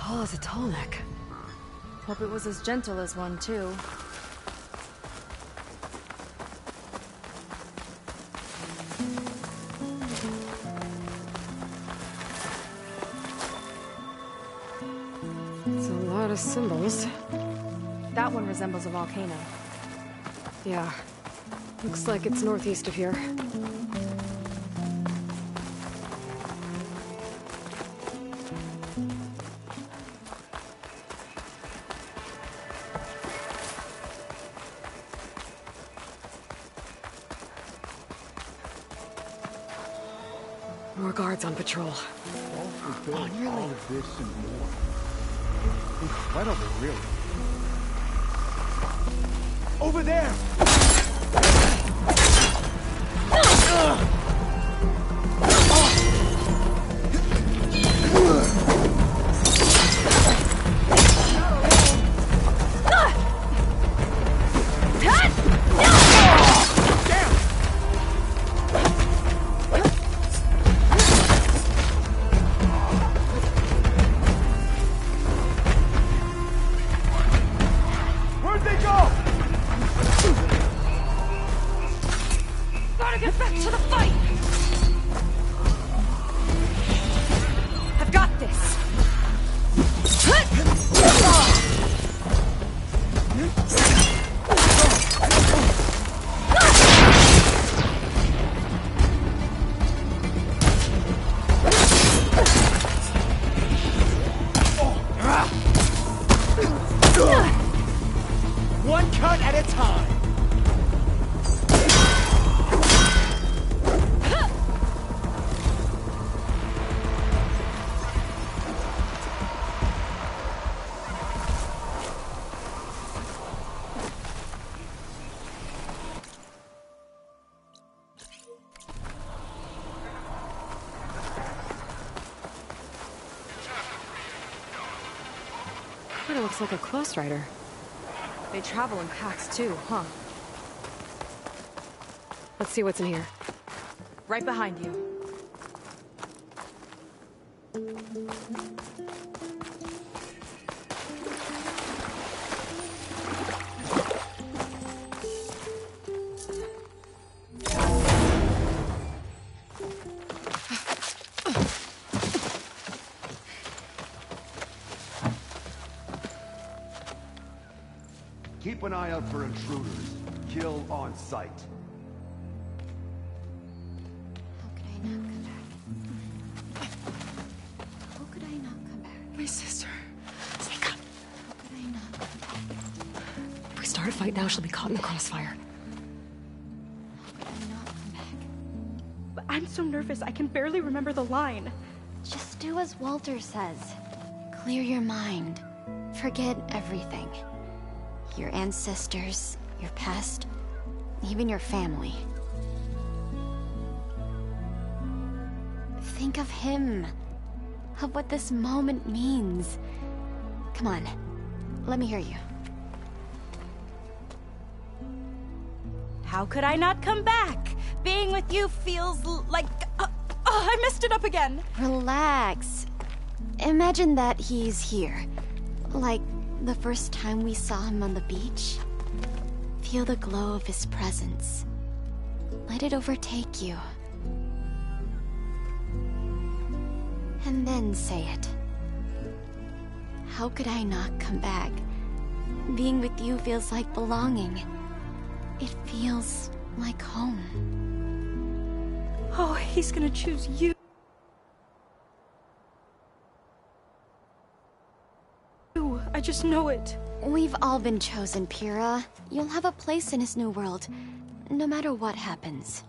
tall as a tall neck. Hope it was as gentle as one, too. It's a lot of symbols. That one resembles a volcano. Yeah. Looks like it's northeast of here. More guards on patrol. On your all of this and more. Incredible, really. Over there! Where'd they go? Gotta get back to the fight! I've got this! One cut at a time. Kinda looks like a close rider. They travel in packs too, huh? Let's see what's in here. Right behind you. Keep an eye out for intruders. Kill on sight. How could I not come back? How could I not come back? My sister. Sneak up. How could I not come back? If we start a fight now, she'll be caught in the crossfire. How could I not come back? But I'm so nervous, I can barely remember the line. Just do as Walter says. Clear your mind. Forget everything. Your ancestors, your past, even your family. Think of him. Of what this moment means. Come on, let me hear you. How could I not come back? Being with you feels like... I messed it up again. Relax. Imagine that he's here. Like the first time we saw him on the beach. Feel the glow of his presence. Let it overtake you. And then say it. How could I not come back? Being with you feels like belonging. It feels like home. Oh, he's gonna choose you. I just know it. We've all been chosen, Pyrrha. You'll have a place in his new world, no matter what happens.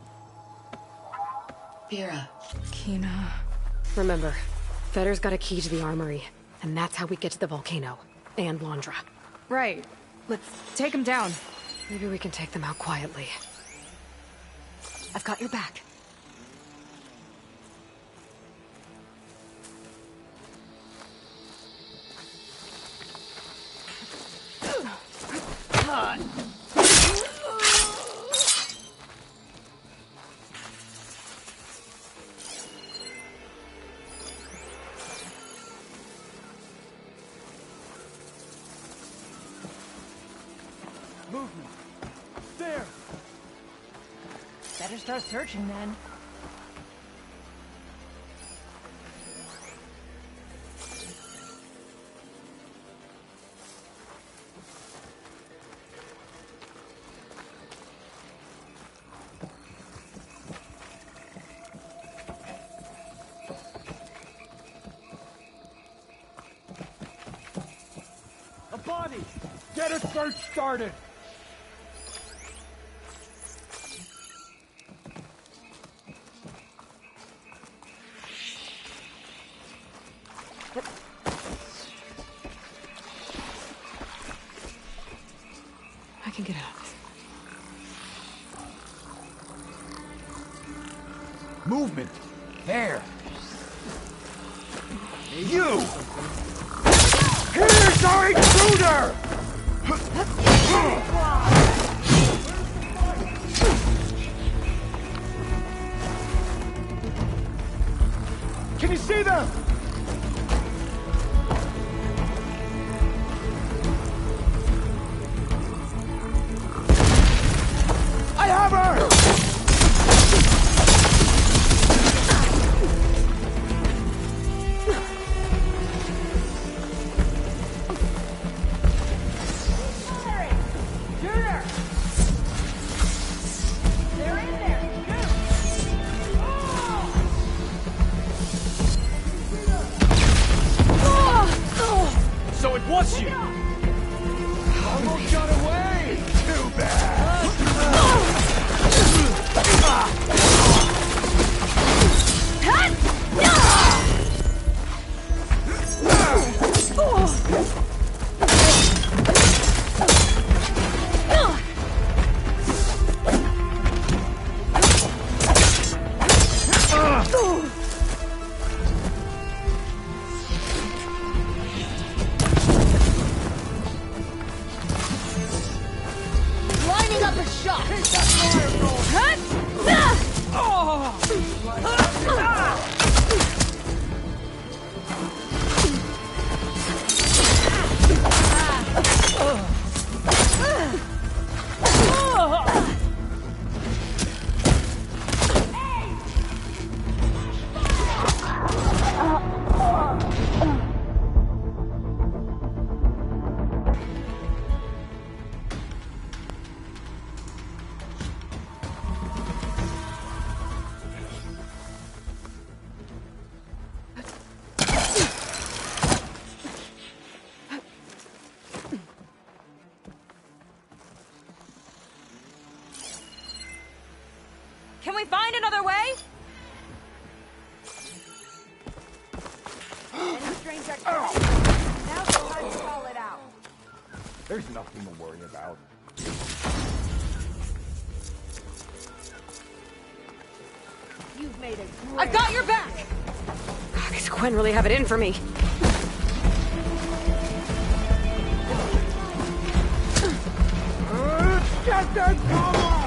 Pyrrha. Kina. Remember, Fetter's got a key to the armory, and that's how we get to the volcano. And Londra. Right. Let's take him down. Maybe we can take them out quietly. I've got your back. movement. There! Better start searching then. A body! Get a search started! I can get out. Movement! There! You! Here's our intruder! Can you see them? I have her! So it was you! Almost got away! Too bad! Lining up a shot! Can we find another way? Any strange activity? Now's the time to call it out. There's nothing to worry about. You've made a great... I've got your back! God, these Gwen really have it in for me. Get that cover!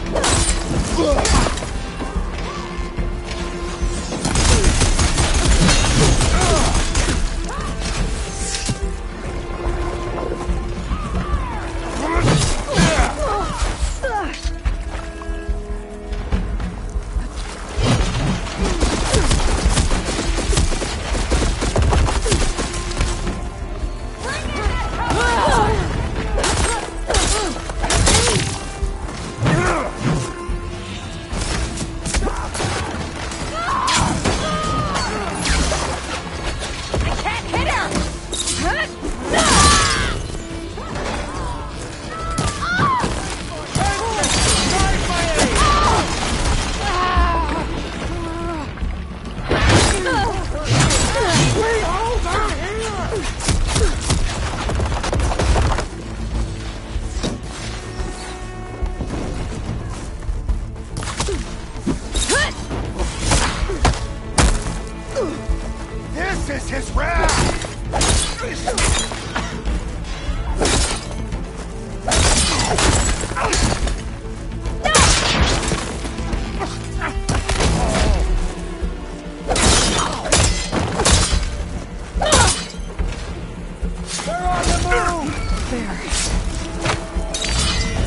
This is his wrath! They're on the move!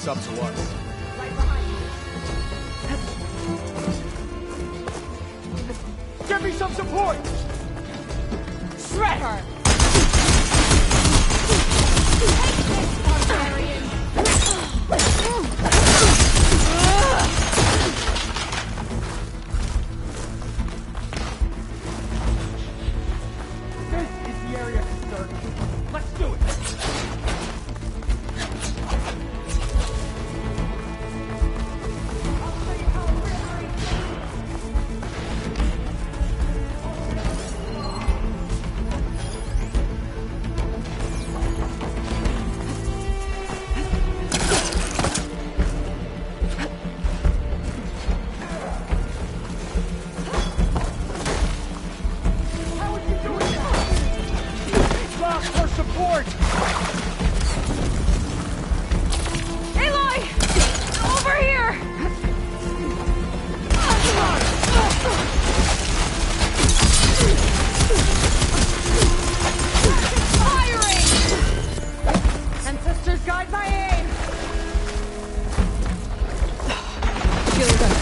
this up to us. Give me some support! Shred her! This is the area of concern. Let's do it! Aloy! Over here! Firing! Ancestors guide my aim! Feeling better.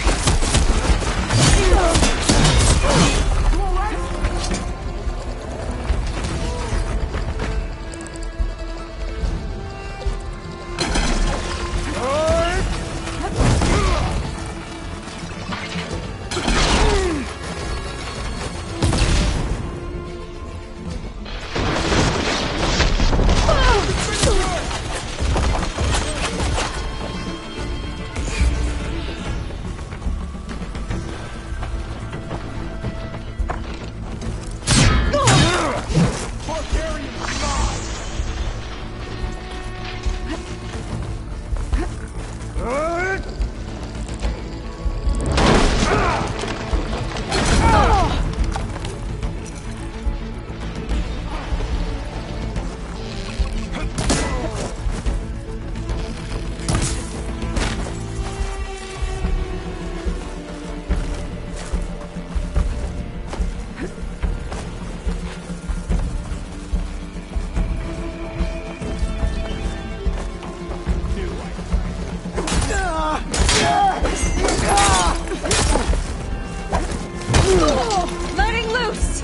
Letting loose!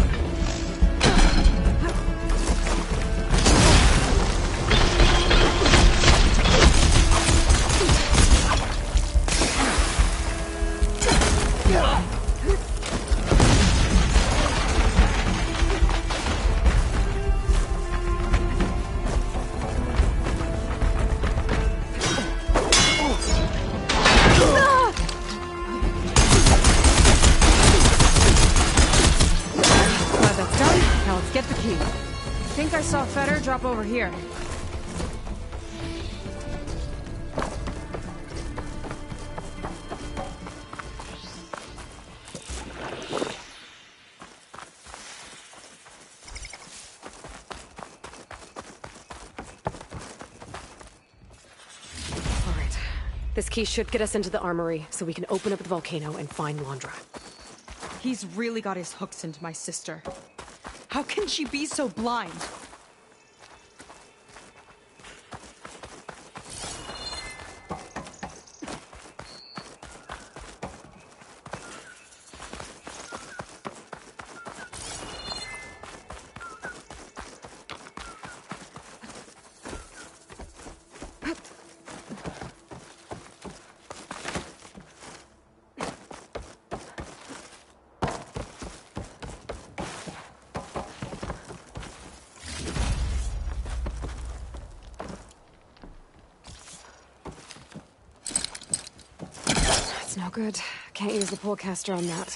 Get the key. I think I saw Fetter drop over here. All right. This key should get us into the armory, so we can open up the volcano and find Landra. He's really got his hooks into my sister. How can she be so blind? No good. Can't use the polecaster on that.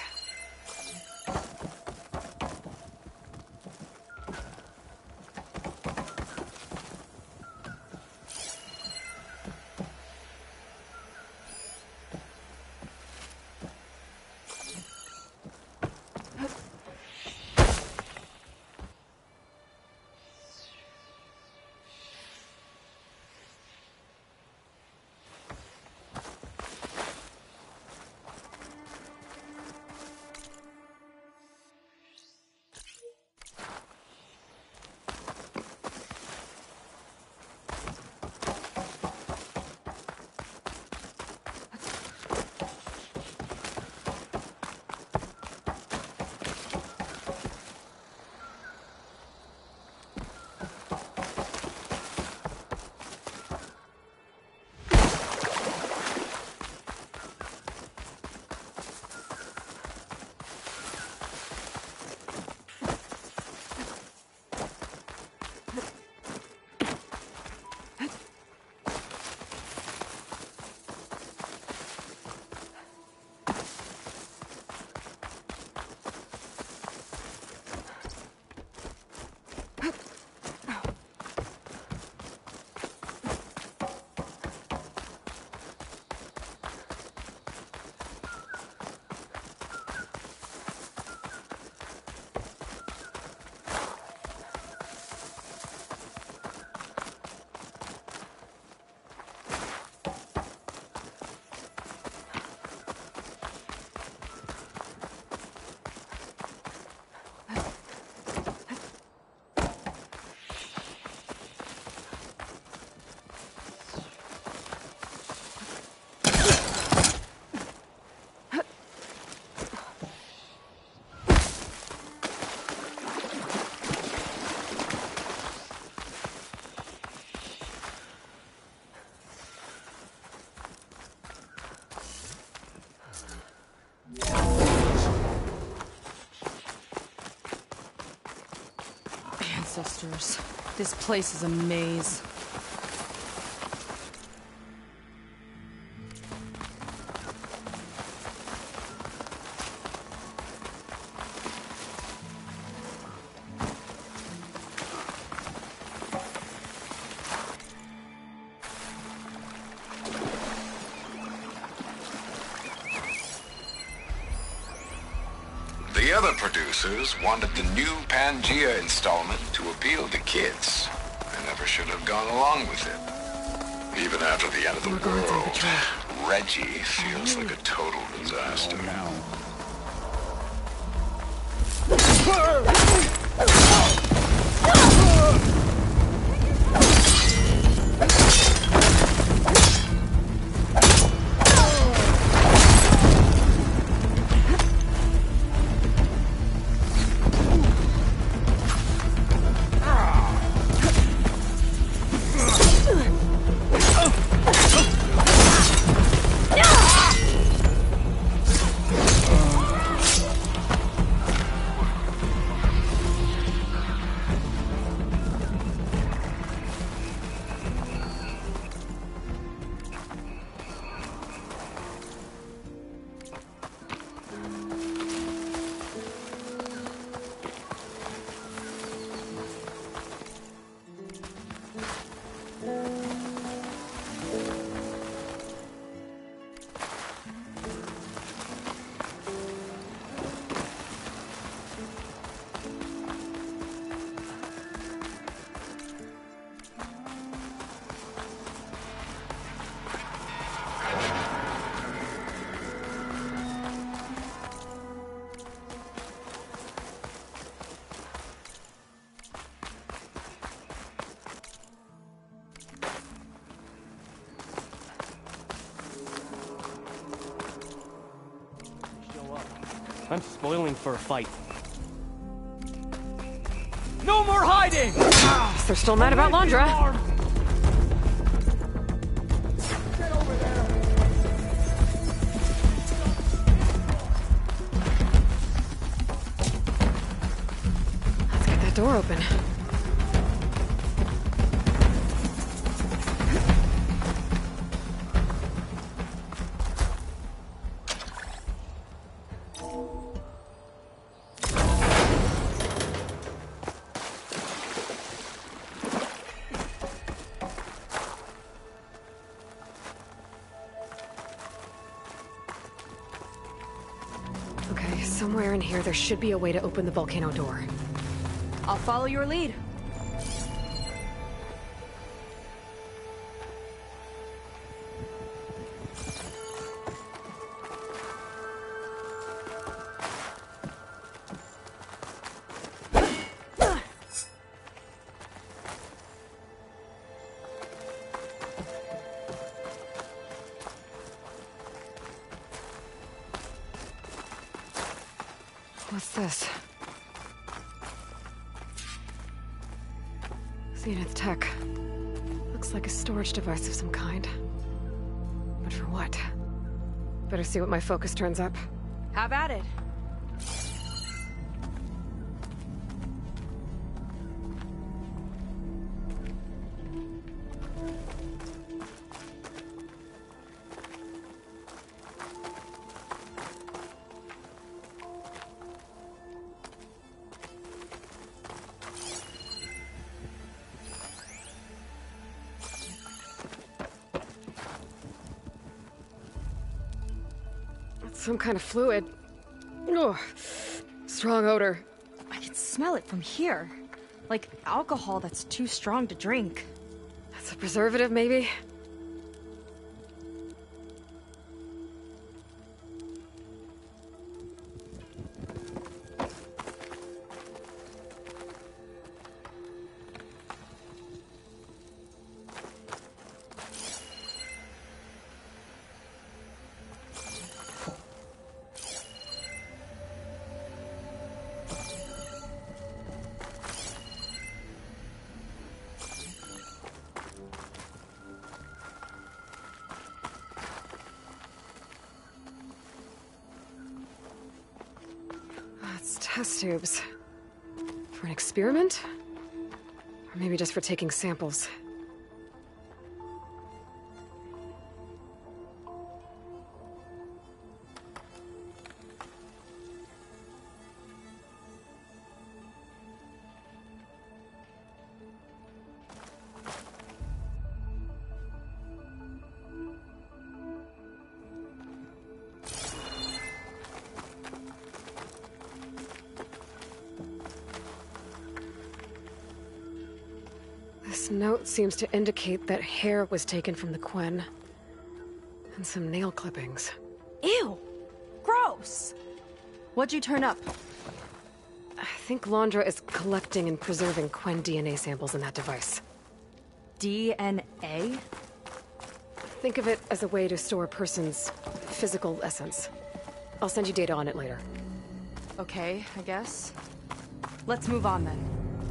monsters. This place is a maze. The other producers wanted the new Pangea installment to appeal to kids. I never should have gone along with it. Even after the end of the world, Reggie feels like a total disaster now. I'm spoiling for a fight. No more hiding! Guess they're still mad about Londra. Let's get that door open. Somewhere in here, there should be a way to open the volcano door. I'll follow your lead. What's this? Zenith tech. Looks like a storage device of some kind. But for what? Better see what my focus turns up. Have at it. Some kind of fluid. Ugh. Strong odor. I can smell it from here. Like alcohol that's too strong to drink. That's a preservative, maybe? Test tubes. For an experiment? Maybe just for taking samples. This note seems to indicate that hair was taken from the Quen. And some nail clippings. Ew! Gross! What'd you turn up? I think Londra is collecting and preserving Quen DNA samples in that device. DNA? Think of it as a way to store a person's physical essence. I'll send you data on it later. Okay, I guess. Let's move on then.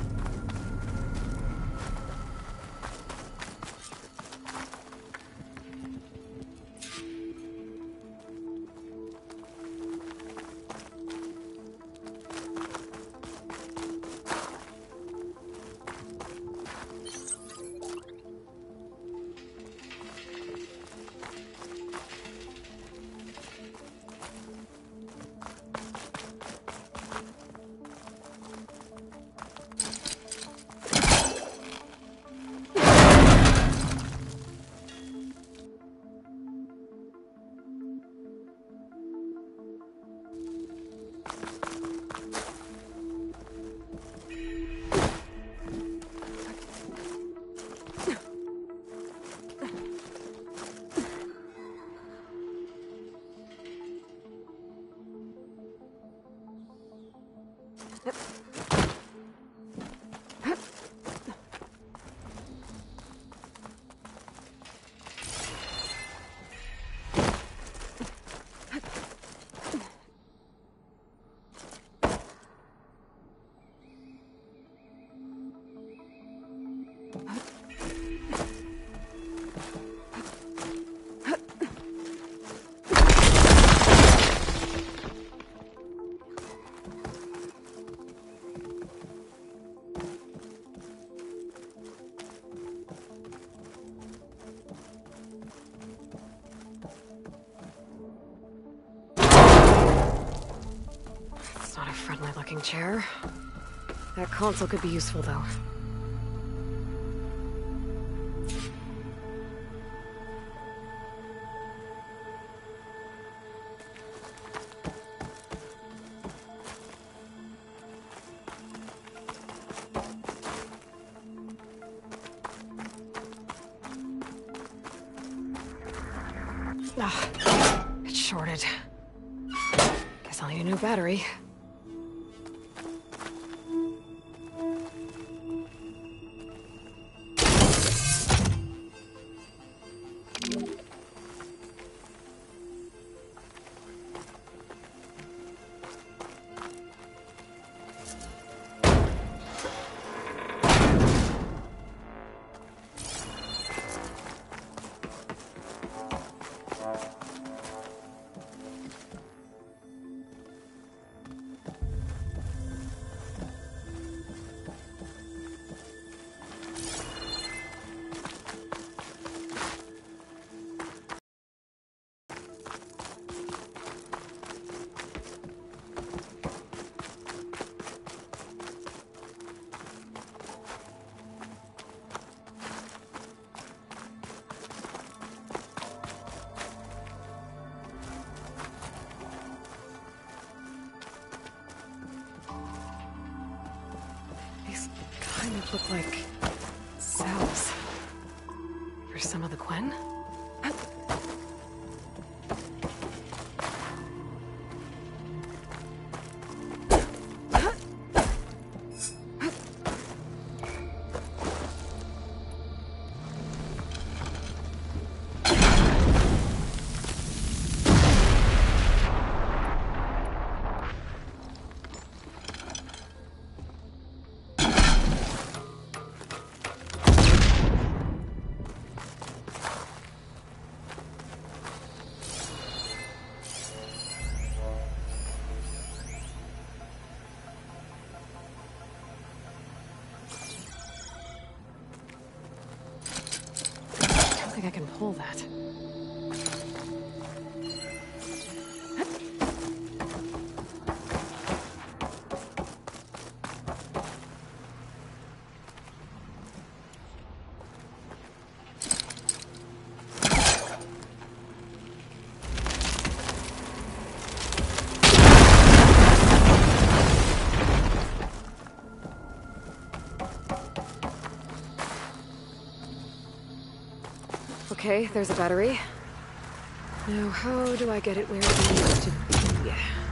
Friendly-looking chair. That console could be useful, though. Ah, it's shorted. Guess I'll need a new battery. Look like cells for some of the Quen. can pull that. Okay, there's a battery. Now, how do I get it where it needs to be?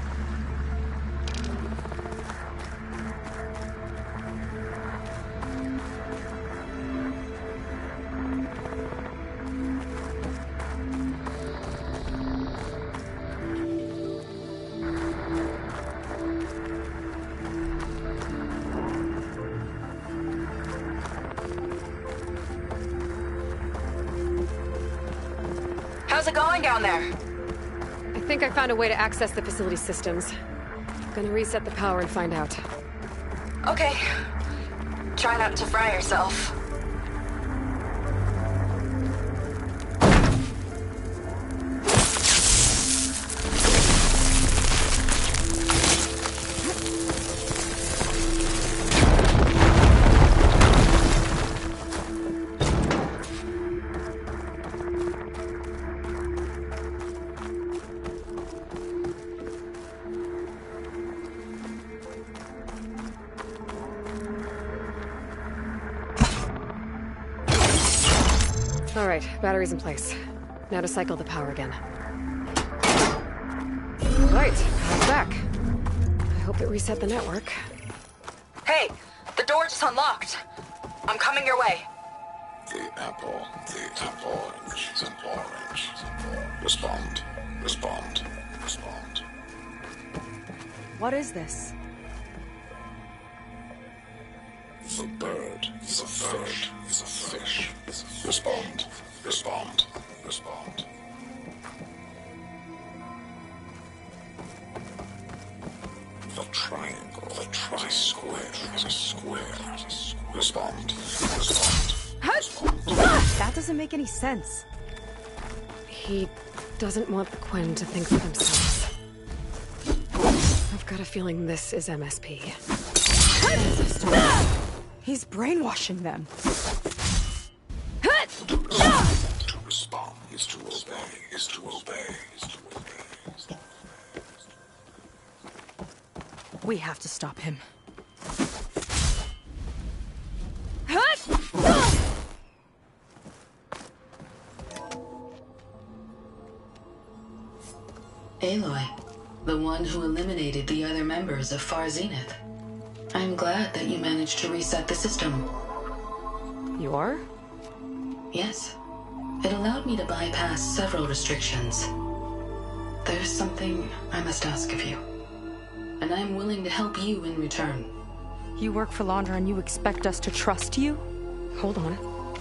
How's it going down there? I think I found a way to access the facility systems. Gonna reset the power and find out. Okay. Try not to fry yourself. All right, battery's in place. Now to cycle the power again. Right, power's back. I hope it reset the network. Hey, the door just unlocked. I'm coming your way. The apple, orange, orange. Respond, respond, respond. What is this? The bird is a fish, Respond, respond, respond. The triangle, the tri-square is a square. Respond, respond. That doesn't make any sense. He doesn't want the Quen to think for themselves. I've got a feeling this is MSP. He's brainwashing them. To respond is to obey, is to obey, is to obey. We have to stop him. Aloy, the one who eliminated the other members of Far Zenith. I'm glad that you managed to reset the system. You are? Yes. It allowed me to bypass several restrictions. There's something I must ask of you, and I'm willing to help you in return. You work for Londra and you expect us to trust you? Hold on.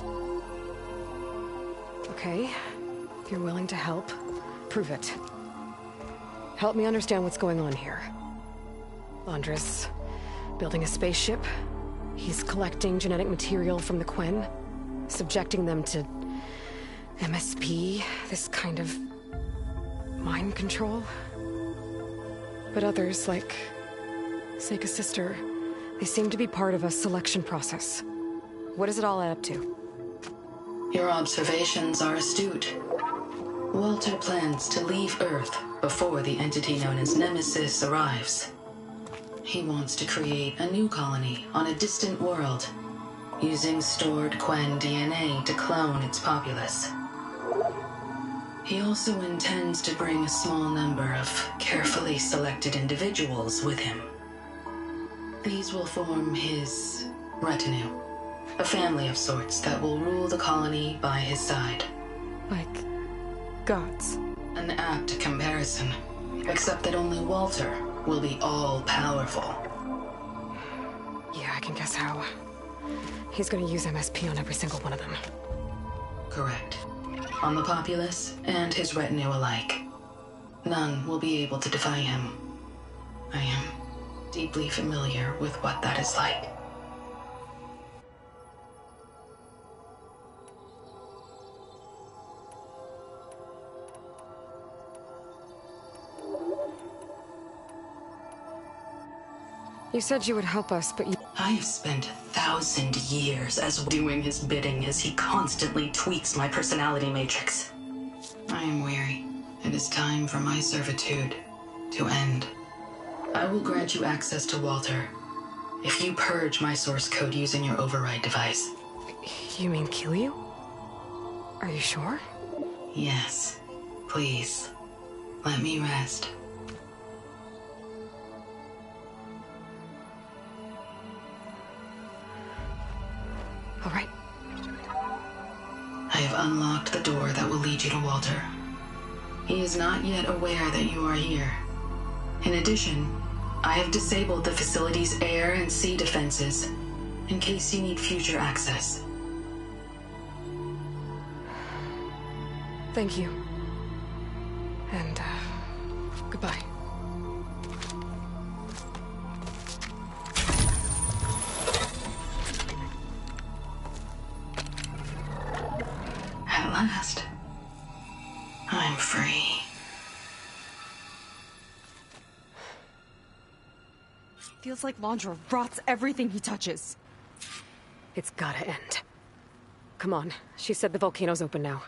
Okay, if you're willing to help, prove it. Help me understand what's going on here. Londra's building a spaceship. He's collecting genetic material from the Quen, subjecting them to MSP, this kind of mind control. But others, like Seika's sister, they seem to be part of a selection process. What does it all add up to? Your observations are astute. Walter plans to leave Earth before the entity known as Nemesis arrives. He wants to create a new colony on a distant world, using stored Quen DNA to clone its populace. He also intends to bring a small number of carefully selected individuals with him. These will form his retinue, a family of sorts that will rule the colony by his side. Like gods. An apt comparison, except that only Walter will be all-powerful. Yeah, I can guess how. He's gonna use MSP on every single one of them. Correct. On the populace and his retinue alike. None will be able to defy him. I am deeply familiar with what that is like. You said you would help us, but you... I have spent 1,000 years as doing his bidding as he constantly tweaks my personality matrix. I am weary. It is time for my servitude to end. I will grant you access to Walter if you purge my source code using your override device. You mean kill you? Are you sure? Yes. Please, let me rest. All right. I have unlocked the door that will lead you to Walter. He is not yet aware that you are here. In addition, I have disabled the facility's air and sea defenses in case you need future access. Thank you. And, goodbye. At last, I'm free. Feels like Londra rots everything he touches. It's gotta end. Come on. She said the volcano's open now.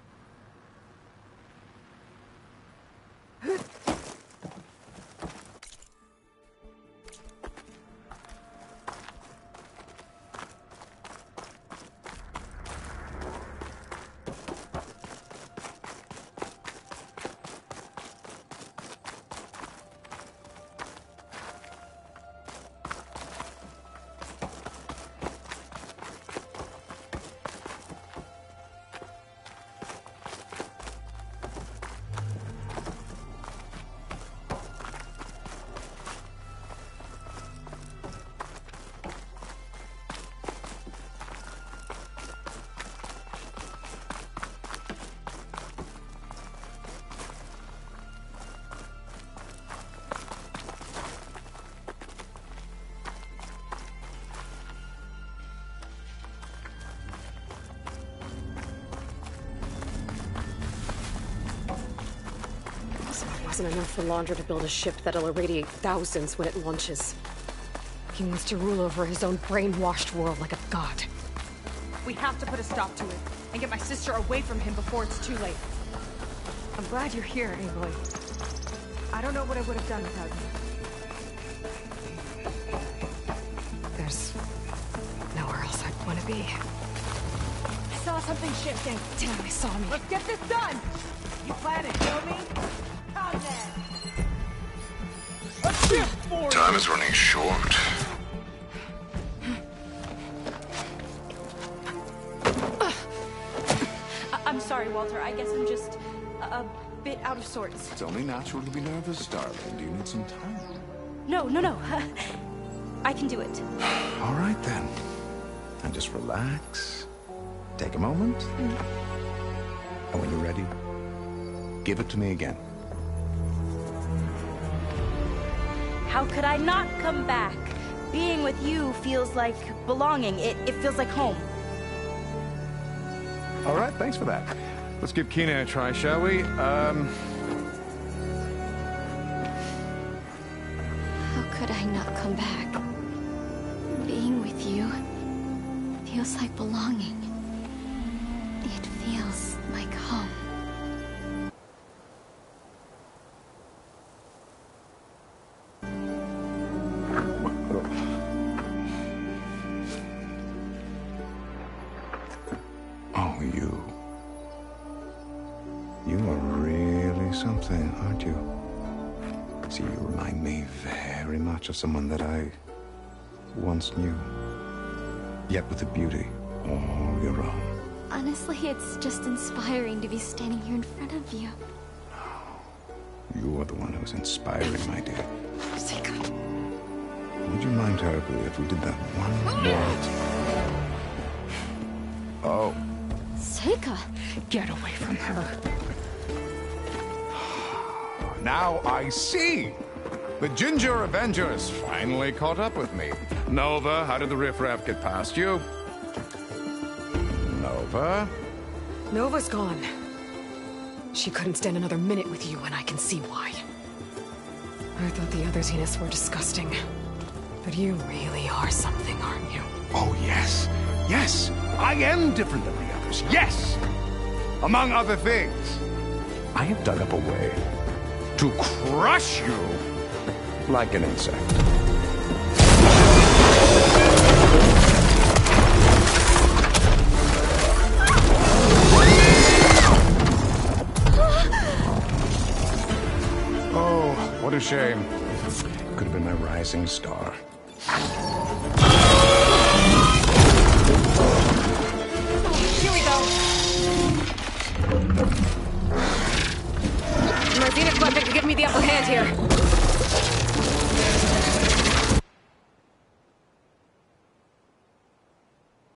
Wasn't enough for Londra to build a ship that'll irradiate thousands when it launches. He wants to rule over his own brainwashed world like a god. We have to put a stop to it, and get my sister away from him before it's too late. I'm glad you're here, Aloy. I don't know what I would have done without you. There's nowhere else I'd want to be. I saw something shifting. Damn, they saw me. Let's get this done! You plan it, kill me? Time is running short. I'm sorry, Walter. I guess I'm just a bit out of sorts. It's only natural to be nervous, darling. Do you need some time? No. I can do it. All right, then. And just relax. Take a moment. And when you're ready, give it to me again. How could I not come back? Being with you feels like belonging. It feels like home. All right, thanks for that. Let's give Kina a try, shall we? How could I not come back? Being with you feels like belonging. It feels like home. Oh, you are really something, aren't you? See, you remind me very much of someone that I once knew. Yet with a beauty all your own. Honestly, it's just inspiring to be standing here in front of you. You are the one who's inspiring, my dear. Would you mind terribly if we did that one more? Oh. Seika! Get away from her. Now I see! The Ginger Avengers finally caught up with me. Nova, how did the riffraff get past you? Nova? Nova's gone. She couldn't stand another minute with you, and I can see why. I thought the other Zeniths were disgusting. But you really are something, aren't you? Oh, yes. Yes, I am different than the others. Yes! Among other things, I have dug up a way to crush you like an insect. Oh, what a shame. Could have been my rising star. Here we go. My Zenith weapon could give me the upper hand here.